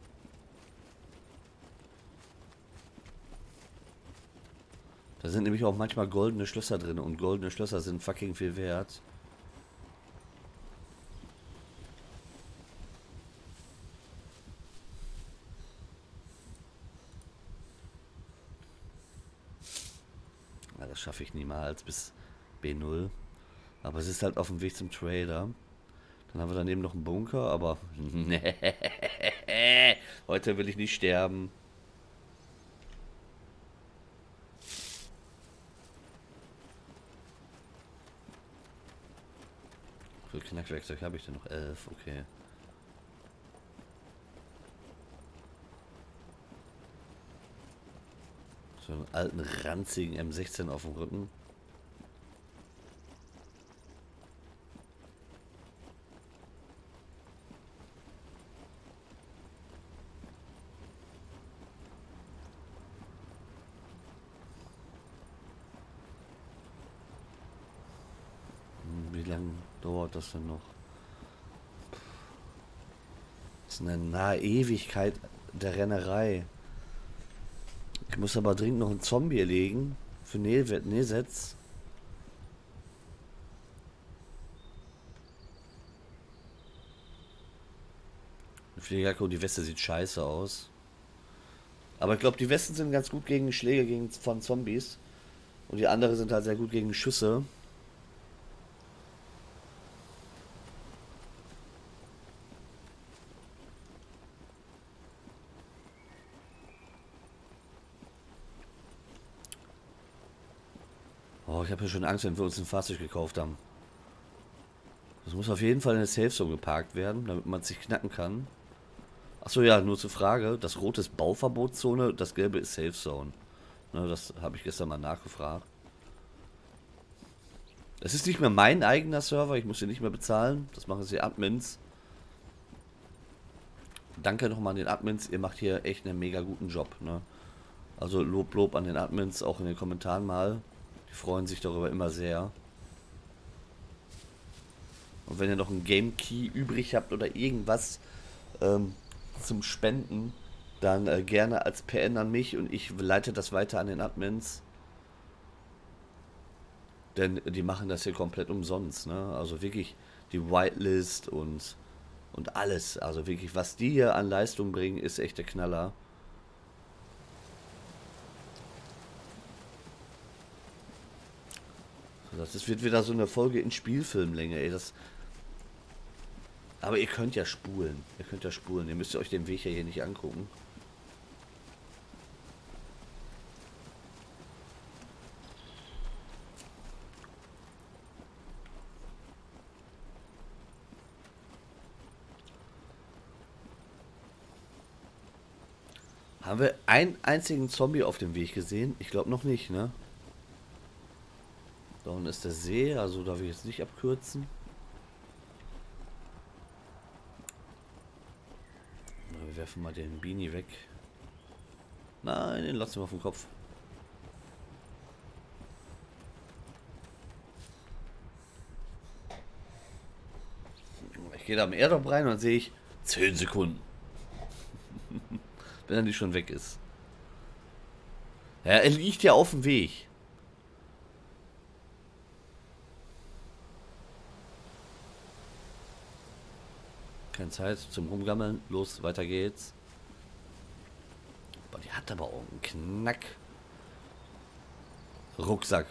Da sind nämlich auch manchmal goldene Schlösser drin und goldene Schlösser sind fucking viel wert. das schaffe ich niemals bis B null. Aber es ist halt auf dem Weg zum Trader. Dann haben wir daneben noch einen Bunker, aber nee, heute will ich nicht sterben. Wie viel Knackwerkzeug habe ich denn noch? Elf, okay. So einen alten, ranzigen M sechzehn auf dem Rücken. Wie lange dauert das denn noch? Das ist eine nahe Ewigkeit der Rennerei. Ich muss aber dringend noch einen Zombie erlegen. Für Nesets. Die Pflegejacke und die Weste sieht scheiße aus. Aber ich glaube, die Westen sind ganz gut gegen Schläge gegen, von Zombies. Und die andere sind halt sehr gut gegen Schüsse. Oh, ich habe ja schon Angst, wenn wir uns ein Fahrzeug gekauft haben. Das muss auf jeden Fall in der Safe Zone geparkt werden, damit man es sich knacken kann. Achso, ja, nur zur Frage. Das rote ist Bauverbotszone, das gelbe ist Safe Zone. Ne, das habe ich gestern mal nachgefragt. Es ist nicht mehr mein eigener Server, ich muss ihn nicht mehr bezahlen. Das machen die Admins. Danke nochmal an den Admins, ihr macht hier echt einen mega guten Job. Ne? Also Lob, Lob an den Admins, auch in den Kommentaren mal. Die freuen sich darüber immer sehr. Und wenn ihr noch einen Game Key übrig habt oder irgendwas ähm, zum Spenden, dann äh, gerne als P N an mich und ich leite das weiter an den Admins. Denn die machen das hier komplett umsonst, ne? Also wirklich die Whitelist und, und alles. Also wirklich, was die hier an Leistung bringen, ist echt der Knaller. Das ist, wird wieder so eine Folge in Spielfilmlänge, ey. Das, aber ihr könnt ja spulen. Ihr könnt ja spulen. Ihr müsst euch den Weg hier nicht angucken. Haben wir einen einzigen Zombie auf dem Weg gesehen? Ich glaube noch nicht, ne? Da unten ist der See, also darf ich jetzt nicht abkürzen. Wir werfen mal den Beanie weg. Nein, den lassen wir auf den Kopf. Ich gehe da am Airdrop rein und dann sehe ich zehn Sekunden. Wenn er nicht schon weg ist. Ja, er liegt ja auf dem Weg. Keine Zeit zum Rumgammeln. Los, weiter geht's. Boah, die hat aber auch einen Knack. Rucksack.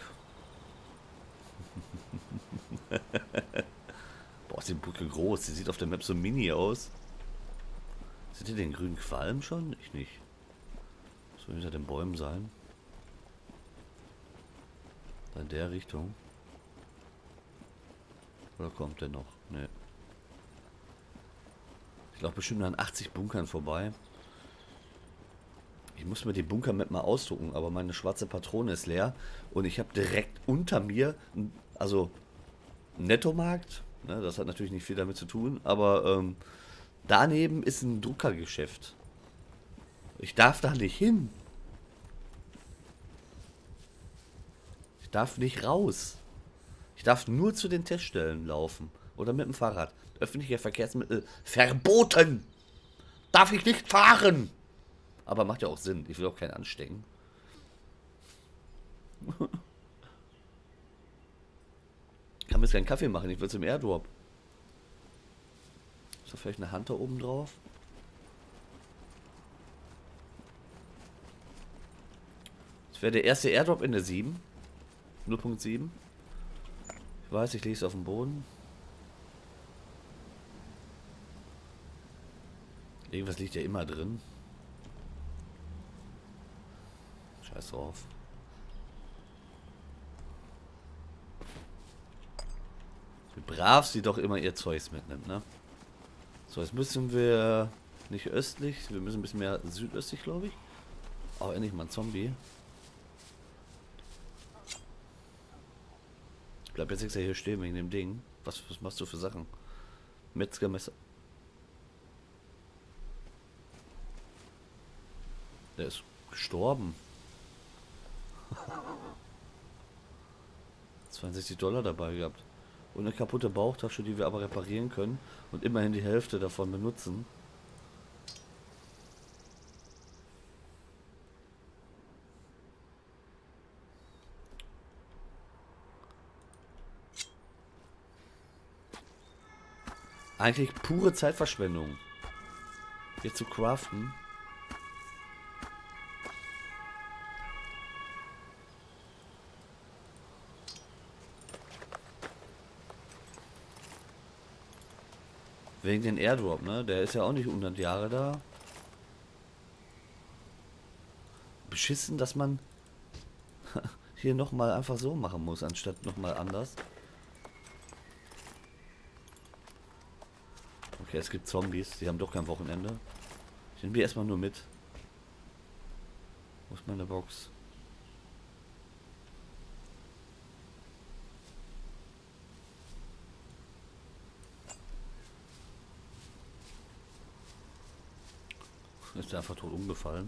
Boah, ist die Brücke groß. Die sieht auf der Map so mini aus. Seht ihr den grünen Qualm schon? Ich nicht. Soll hinter den Bäumen sein. In der Richtung. Oder kommt der noch? Ne. Ich laufe bestimmt an achtzig Bunkern vorbei. Ich muss mir die Bunker-Map mal ausdrucken, aber meine schwarze Patrone ist leer. Und ich habe direkt unter mir, also Nettomarkt. Ne, das hat natürlich nicht viel damit zu tun, aber ähm, daneben ist ein Druckergeschäft. Ich darf da nicht hin. Ich darf nicht raus. Ich darf nur zu den Teststellen laufen. Oder mit dem Fahrrad. Öffentlicher Verkehrsmittel verboten. Darf ich nicht fahren. Aber macht ja auch Sinn. Ich will auch keinen anstecken. Ich kann mir jetzt keinen Kaffee machen. Ich will zum Airdrop. Ist da vielleicht eine Hand da oben drauf? Das wäre der erste Airdrop in der sieben. null Punkt sieben. Ich weiß, ich lege es auf dem Boden. Irgendwas liegt ja immer drin. Scheiß drauf. Wie brav sie doch immer ihr Zeugs mitnimmt, ne? So, jetzt müssen wir nicht östlich, wir müssen ein bisschen mehr südöstlich, glaube ich. Oh, endlich mal ein Zombie. Ich bleib jetzt extra hier stehen wegen dem Ding. Was, was machst du für Sachen? Metzgermesser. Der ist gestorben. zweiundsechzig Dollar dabei gehabt. Und eine kaputte Bauchtasche, die wir aber reparieren können. Und immerhin die Hälfte davon benutzen. Eigentlich pure Zeitverschwendung. Hier zu craften. Wegen den Airdrop, ne? Der ist ja auch nicht hundert Jahre da. Beschissen, dass man hier nochmal einfach so machen muss, anstatt nochmal anders. Okay, es gibt Zombies, die haben doch kein Wochenende. Ich nehme die erstmal nur mit. Wo ist meine Box? Ist der einfach tot umgefallen?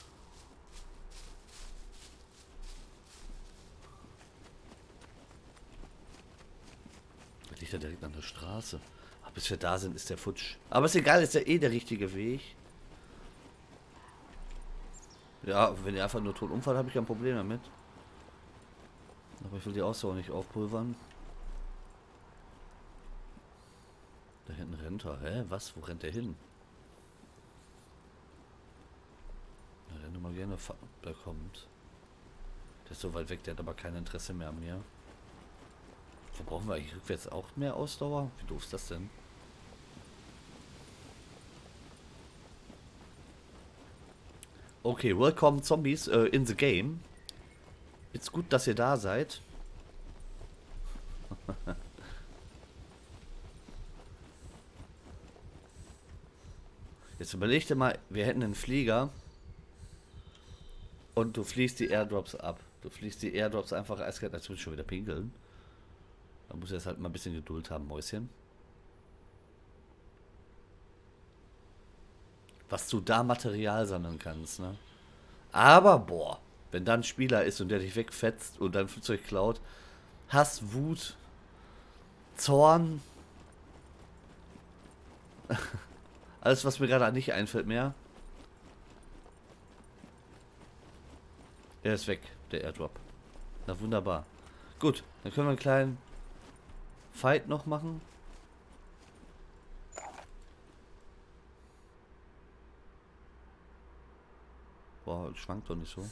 Der liegt ja direkt an der Straße. Ach, bis wir da sind, ist der futsch. Aber ist egal, ist ja eh der richtige Weg. Ja, wenn ihr einfach nur tot umfallt, habe ich kein Problem damit. Aber ich will die Ausdauer nicht aufpulvern. Da hinten rennt er. Hä? Was? Wo rennt der hin? Na, rennt mal gerne, da kommt. Der ist so weit weg, der hat aber kein Interesse mehr an mir. Verbrauchen wir eigentlich rückwärts auch mehr Ausdauer? Wie doof ist das denn? Okay, welcome Zombies uh, in the game. Ist gut, dass ihr da seid. Jetzt überleg dir mal, wir hätten einen Flieger und du fliegst die Airdrops ab. Du fliegst die Airdrops einfach eiskalt, als würde ich schon wieder pinkeln. Da muss jetzt halt mal ein bisschen Geduld haben, Mäuschen. Was du da Material sammeln kannst, ne? Aber, boah, wenn da ein Spieler ist und der dich wegfetzt und dein Flugzeug klaut, Hass, Wut, Zorn, alles, was mir gerade nicht einfällt mehr. Er ist weg, der Airdrop. Na wunderbar. Gut, dann können wir einen kleinen Fight noch machen. Boah, schwankt doch nicht so.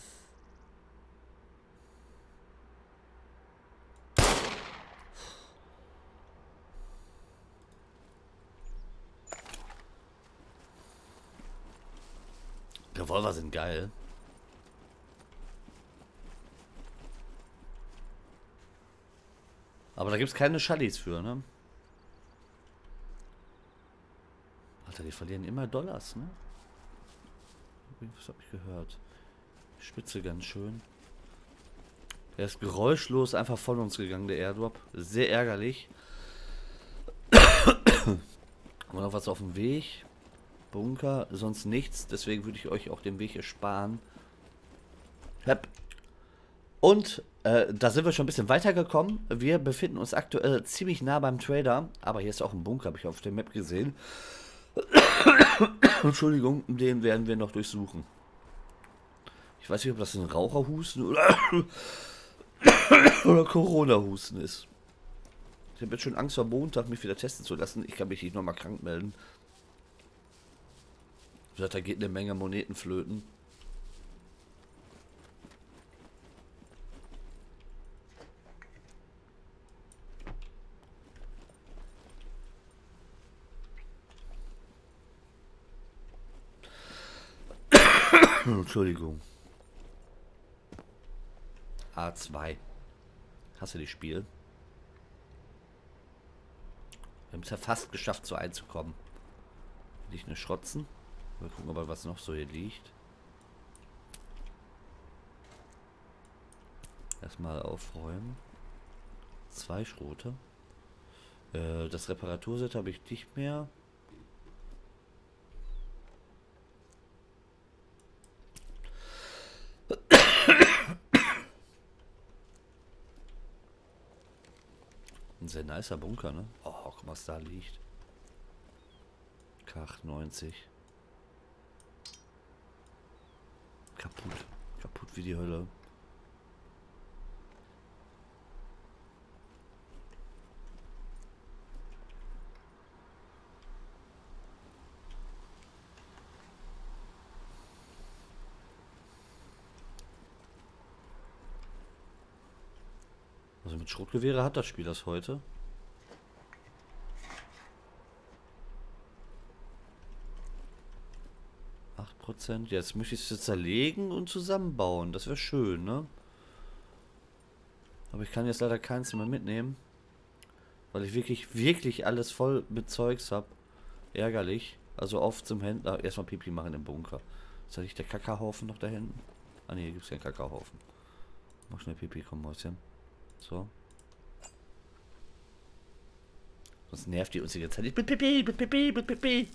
Revolver sind geil. Aber da gibt es keine Schallis für, ne? Alter, die verlieren immer Dollars, ne? Was habe ich gehört? Spitze ganz schön. Er ist geräuschlos einfach von uns gegangen, der Airdrop. Sehr ärgerlich. Haben wir noch was auf dem Weg? Bunker, sonst nichts. Deswegen würde ich euch auch den Weg ersparen. Hep. Und äh, da sind wir schon ein bisschen weitergekommen. Wir befinden uns aktuell ziemlich nah beim Trader. Aber hier ist auch ein Bunker, habe ich auf der Map gesehen. Entschuldigung, den werden wir noch durchsuchen. Ich weiß nicht, ob das ein Raucherhusten oder, oder Corona-Husten ist. Ich habe jetzt schon Angst vor Montag, mich wieder testen zu lassen. Ich kann mich nicht nochmal krank melden. Wie gesagt, da geht eine Menge Moneten flöten. Entschuldigung. A zwei. Hast du das Spiel? Wir haben es ja fast geschafft, so einzukommen. Nicht nur schrotzen. Mal gucken, ob was noch so hier liegt. Erstmal aufräumen. Zwei Schrote. Äh, das Reparaturset habe ich nicht mehr. Ein sehr nicer Bunker, ne? Oh, guck mal, was da liegt. K achtundneunzig. Kaputt. Kaputt wie die Hölle. Also mit Schrotgewehre hat das Spiel das heute. acht Prozent. Jetzt möchte ich es jetzt zerlegen und zusammenbauen. Das wäre schön, ne? Aber ich kann jetzt leider keins mehr mitnehmen. Weil ich wirklich, wirklich alles voll mit Zeugs habe. Ärgerlich. Also oft zum Händler. Erstmal Pipi machen im Bunker. Ist da nicht der Kackerhaufen noch da hinten? Ah ne, hier gibt es keinen Kackerhaufen. Mach schnell Pipi, komm Mäuschen. So. Sonst nervt die uns die ganze Zeit. Pipi, Pipi, Pipi.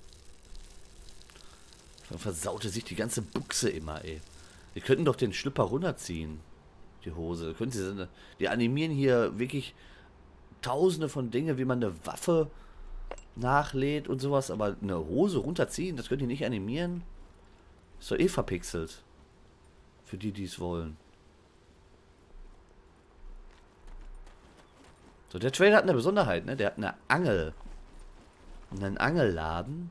Dann versaute sich die ganze Buchse immer, ey. Die könnten doch den Schlüpper runterziehen. Die Hose. Können sie, die animieren hier wirklich tausende von Dingen, wie man eine Waffe nachlädt und sowas. Aber eine Hose runterziehen, das könnt ihr nicht animieren. Ist doch eh verpixelt. Für die, die es wollen. So, der Trailer hat eine Besonderheit, ne? Der hat eine Angel. Einen Angelladen.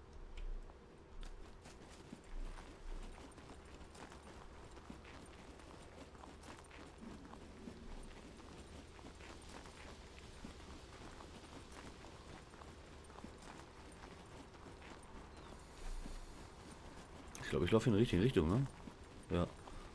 Ich glaube, ich laufe in die richtige Richtung, ne? Ja.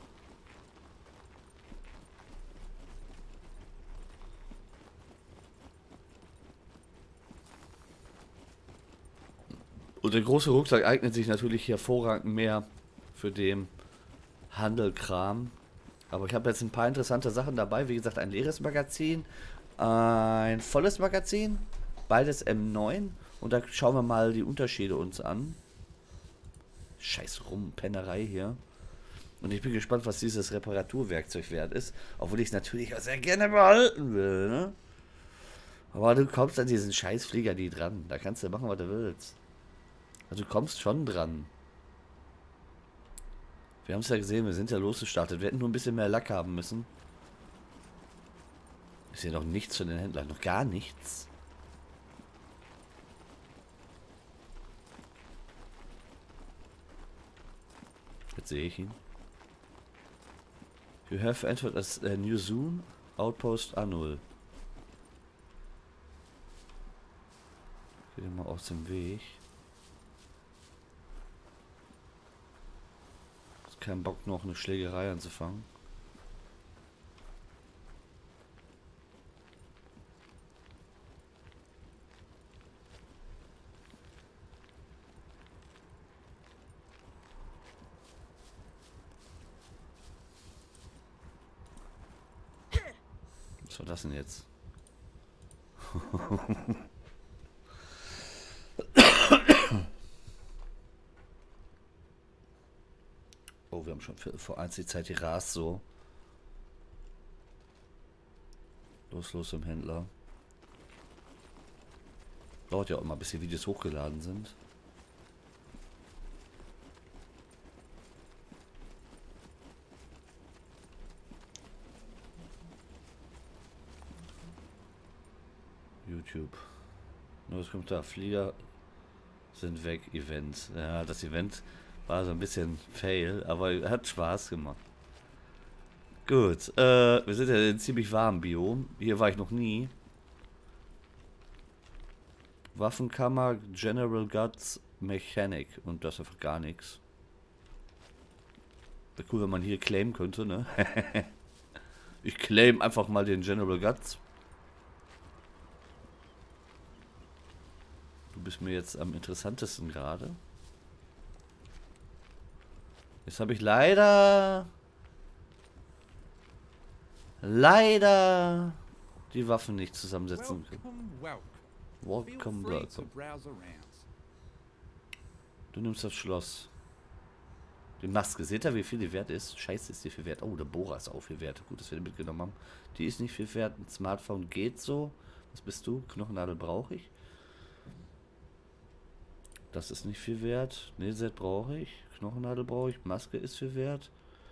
Und der große Rucksack eignet sich natürlich hervorragend mehr für den Handelkram. Aber ich habe jetzt ein paar interessante Sachen dabei. Wie gesagt, ein leeres Magazin, ein volles Magazin, beides M neun. Und da schauen wir mal die Unterschiede uns an. Scheiß Rumpennerei hier. Und ich bin gespannt, was dieses Reparaturwerkzeug wert ist. Obwohl ich es natürlich auch sehr gerne behalten will, ne? Aber du kommst an diesen Scheißflieger nie dran. Da kannst du machen, was du willst. Also du kommst schon dran. Wir haben es ja gesehen, wir sind ja losgestartet. Wir hätten nur ein bisschen mehr Lack haben müssen. Ist hier noch nichts von den Händlern. Noch gar nichts. Jetzt sehe ich ihn. You have entered a uh, new zone. Outpost A null. Geh dir mal aus dem Weg. Kein Bock noch eine Schlägerei anzufangen. Was war das denn jetzt? Oh, wir haben schon vor eins die Zeit gerast, so. Los, los im Händler. Dauert ja auch mal, bis die Videos hochgeladen sind. YouTube. Neues Kommentar. Flieger sind weg. Event. Ja, das Event war so ein bisschen fail, aber hat Spaß gemacht. Gut, äh, wir sind ja in ziemlich warmen Biom. Hier war ich noch nie. Waffenkammer, General Guts, Mechanic und das ist einfach gar nichts. Wäre cool, wenn man hier claimen könnte, ne? Ich claim einfach mal den General Guts. Du bist mir jetzt am interessantesten gerade. Jetzt habe ich leider... Leider... die Waffen nicht zusammensetzen können. Welcome, welcome. Du nimmst das Schloss. Die Maske. Seht ihr, wie viel die wert ist? Scheiße, ist die viel wert. Oh, der Bohrer ist auch viel wert. Gut, dass wir den mitgenommen haben. Die ist nicht viel wert. Ein Smartphone geht so. Was bist du? Knochennadel brauche ich. Das ist nicht viel wert. Nähset brauche ich. Knochennadel brauche ich. Maske ist viel wert.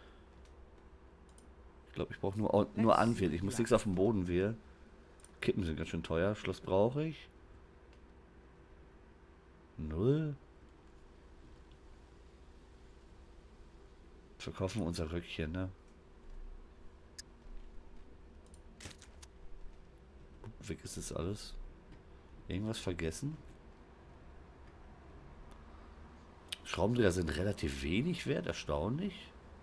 Ich glaube, ich brauche nur, nur anwählen. Ich muss nichts auf dem Boden wählen. Kippen sind ganz schön teuer. Schloss brauche ich. Null. Verkaufen wir unser Röckchen, ne? Weg ist das alles. Irgendwas vergessen? Schraubendreher sind relativ wenig wert, erstaunlich.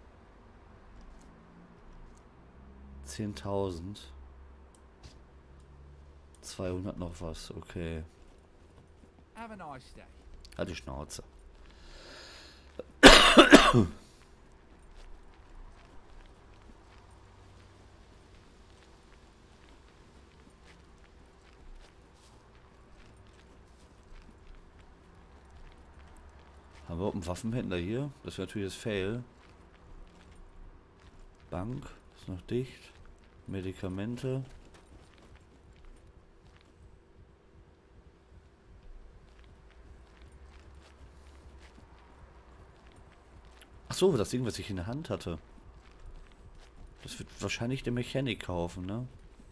zehntausend. zweihundert noch was, okay. Halt die Schnauze. Haben wir auch einen Waffenhändler hier? Das wäre natürlich das Fail. Bank ist noch dicht. Medikamente. Ach so, das Ding, was ich in der Hand hatte. Das wird wahrscheinlich der Mechanik kaufen, ne?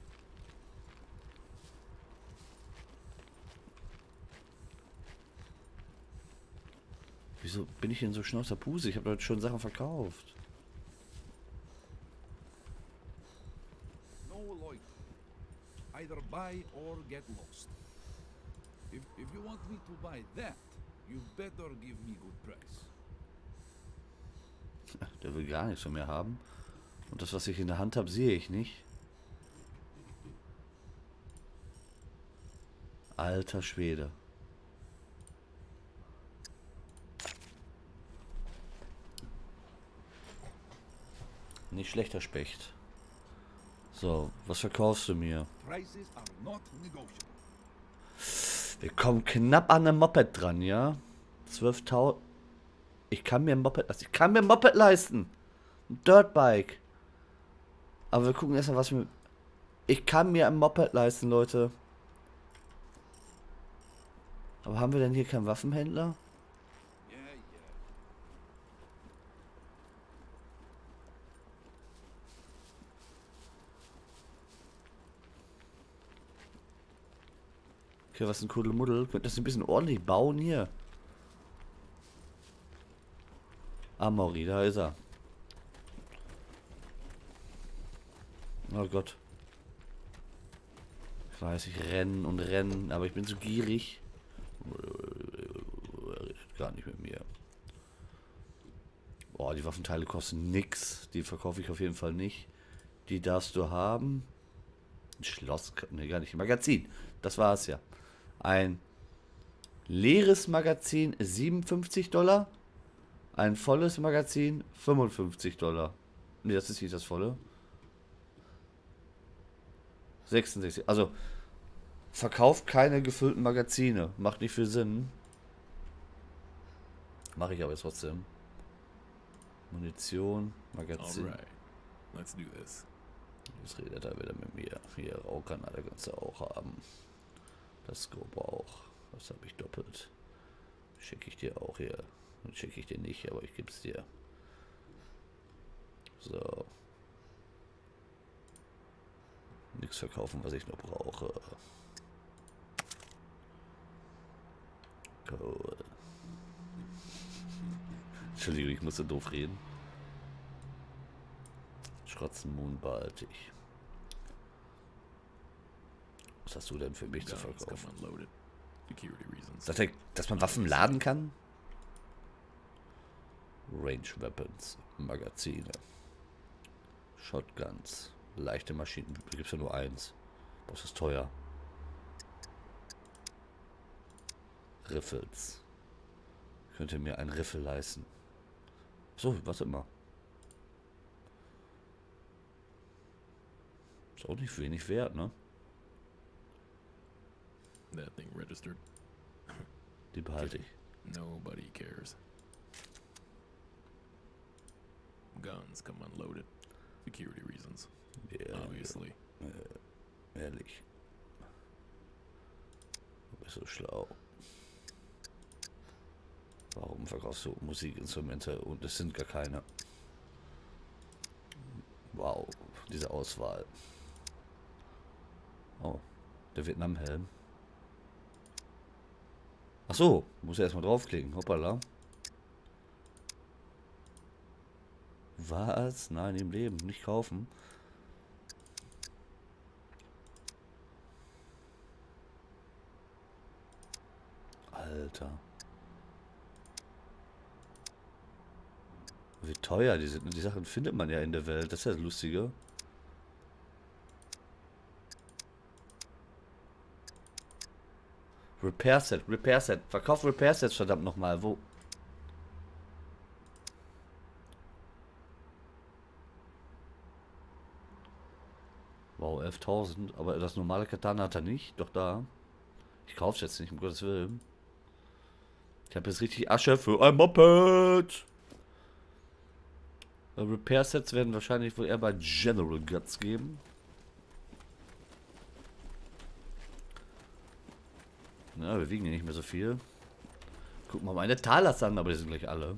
Wieso bin ich denn so schnell aus der Puse? Ich habe heute schon Sachen verkauft. No loiter. Either buy or get lost. If, if you want me to buy that, you better give me good price. Der will gar nichts von mir haben. Und das, was ich in der Hand habe, sehe ich nicht. Alter Schwede. Nicht schlechter Specht. So, was verkaufst du mir? Prices are not negotiable. Wir kommen knapp an einem Moped dran, ja? zwölftausend. Ich kann mir ein Moped leisten. Ich kann mir ein Moped leisten. Ein Dirtbike. Aber wir gucken erstmal, was mir... Ich kann mir ein Moped leisten, Leute. Aber haben wir denn hier keinen Waffenhändler? Yeah, yeah. Okay, was ein Kuddelmuddel. Könnte das ein bisschen ordentlich bauen hier? Amaury, da ist er. Oh Gott. Ich weiß, ich renne und renne, aber ich bin so gierig. Gar nicht mit mir. Boah, die Waffenteile kosten nix. Die verkaufe ich auf jeden Fall nicht. Die darfst du haben. Ein Schloss, ne, gar nicht. Magazin. Das war es ja. Ein leeres Magazin, siebenundfünfzig Dollar. Ein volles Magazin, fünfundfünfzig Dollar. Ne, das ist nicht das volle. sechsundsechzig. Also, verkauft keine gefüllten Magazine. Macht nicht viel Sinn. Mache ich aber jetzt trotzdem. Munition, Magazin. Alright, let's do this. Jetzt redet er wieder mit mir. Hier, Rauchkanal kannst du auch haben. Das Scope auch. Das habe ich doppelt. Schicke ich dir auch hier. Schicke ich dir nicht, aber ich gebe es dir. So. Nichts verkaufen, was ich noch brauche. Cool. Entschuldigung, ich musste doof reden. Schrotzen Moonbaltig. Was hast du denn für mich zu verkaufen? Dass, der, dass man Waffen laden kann? Range Weapons, Magazine, Shotguns, leichte Maschinen. Da gibt es ja nur eins. Das ist teuer. Riffels. Ich könnte mir ein Riffel leisten. So, was immer. Ist auch nicht wenig wert, ne? That thing registered. Die behalte ich. Nobody cares. Guns come unloaded. Security reasons. Ja, Obviously. äh, ehrlich. Du bist so schlau. Warum verkaufst du Musikinstrumente und es sind gar keine? Wow, diese Auswahl. Oh, der Vietnam-Helm. Ach so, muss er erstmal draufklicken. Hoppala. Was? Nein, im Leben. Nicht kaufen. Alter. Wie teuer die sind. Die Sachen findet man ja in der Welt. Das ist ja das Lustige. Repair Set, Repair Set. Verkauf Repair Sets, verdammt nochmal. Wo? Wow, elftausend. Aber das normale Katana hat er nicht. Doch da. Ich kauf's jetzt nicht, um Gottes Willen. Ich habe jetzt richtig Asche für ein Moped. Repair Sets werden wahrscheinlich wohl eher bei General Guts geben. Ja, wir wiegen ja nicht mehr so viel. Guck mal meine Talers an, aber die sind gleich alle.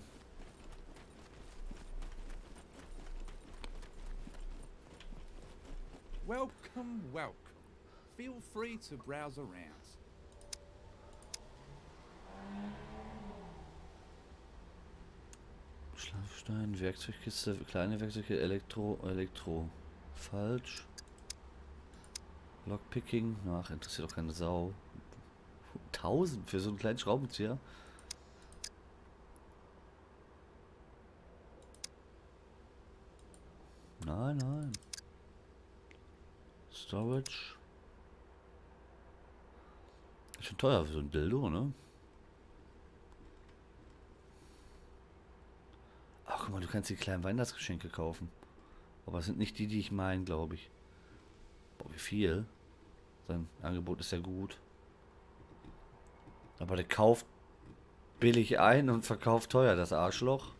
Welcome, welcome. Feel free to browse around. Schlafstein, Werkzeugkiste, kleine Werkzeuge, Elektro, Elektro. Falsch. Lockpicking, ach, interessiert doch keine Sau. tausend für so einen kleinen Schraubenzieher. Nein, nein. Storage. Ist schon teuer für so ein Dildo, ne? Ach, guck mal, du kannst die kleinen Weihnachtsgeschenke kaufen. Aber das sind nicht die, die ich meine, glaube ich. Boah, wie viel? Sein Angebot ist ja gut. Aber der kauft billig ein und verkauft teuer, das Arschloch.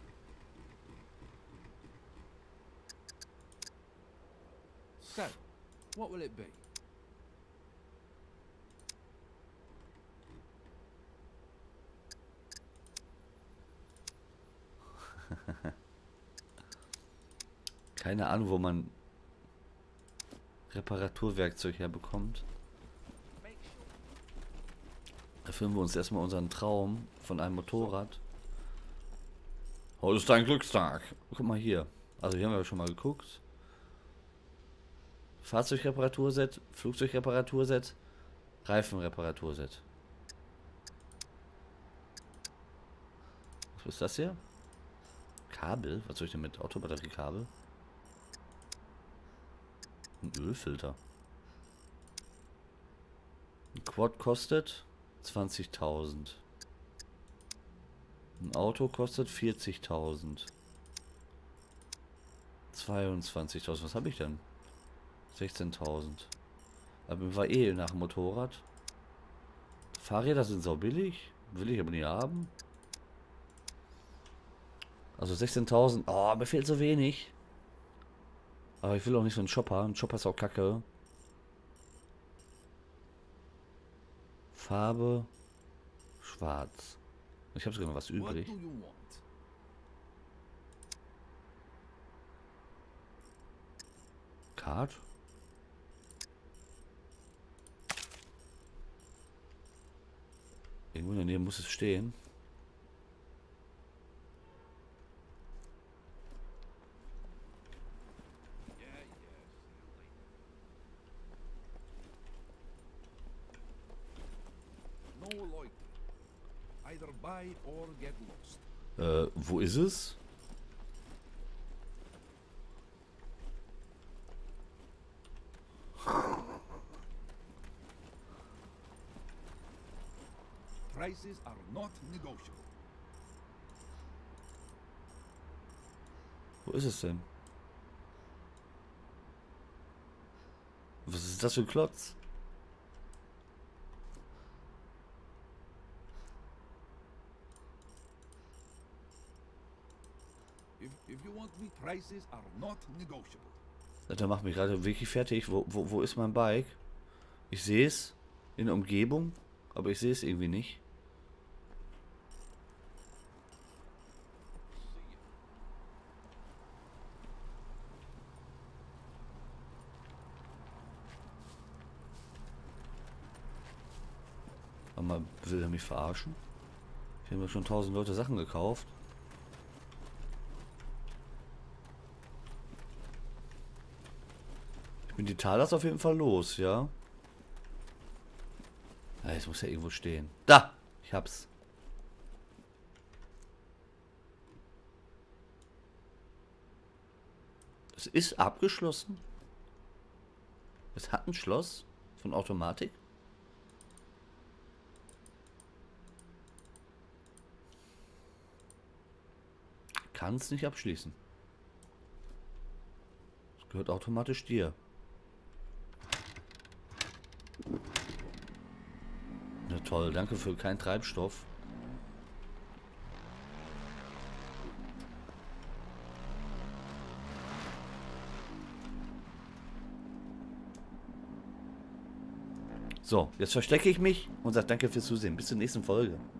So, what will it be? Keine Ahnung, wo man Reparaturwerkzeug herbekommt. Erfüllen wir uns erstmal unseren Traum von einem Motorrad. Heute ist dein Glückstag. Guck mal hier. Also hier haben wir schon mal geguckt. Fahrzeugreparaturset, Flugzeugreparaturset, Reifenreparaturset. Was ist das hier? Kabel? Was soll ich denn mit Autobatteriekabel? Ein Ölfilter. Ein Quad kostet zwanzigtausend. Ein Auto kostet vierzigtausend. zweiundzwanzigtausend. Was habe ich denn? sechzehntausend. Aber war eh nach dem Motorrad. Fahrräder sind sau billig. Will ich aber nie haben. Also sechzehntausend. Oh, mir fehlt so wenig. Aber ich will auch nicht so einen Chopper. Ein Chopper ist auch kacke. Farbe schwarz. Ich habe sogar noch was What übrig. do you want? Card? Irgendwo in der Nähe muss es stehen. Yeah, yeah. No loiter. Either buy or get lost. Äh, wo ist es? Prices are not negotiable. Wo ist es denn? Was ist das für ein Klotz? If, if you want me, prices are not negotiable. Der macht mich gerade wirklich fertig. Wo, wo, wo ist mein Bike? Ich sehe es in der Umgebung, aber ich sehe es irgendwie nicht. Aber will er mich verarschen? Ich habe mir schon tausend Leute Sachen gekauft. Ich bin die Talas auf jeden Fall los, ja. Ja, jetzt muss ja irgendwo stehen. Da! Ich hab's. Es ist abgeschlossen. Es hat ein Schloss von Automatik. Kann es nicht abschließen. Das gehört automatisch dir. Na toll, danke für keinen Treibstoff. So, jetzt verstecke ich mich und sage danke fürs Zusehen. Bis zur nächsten Folge.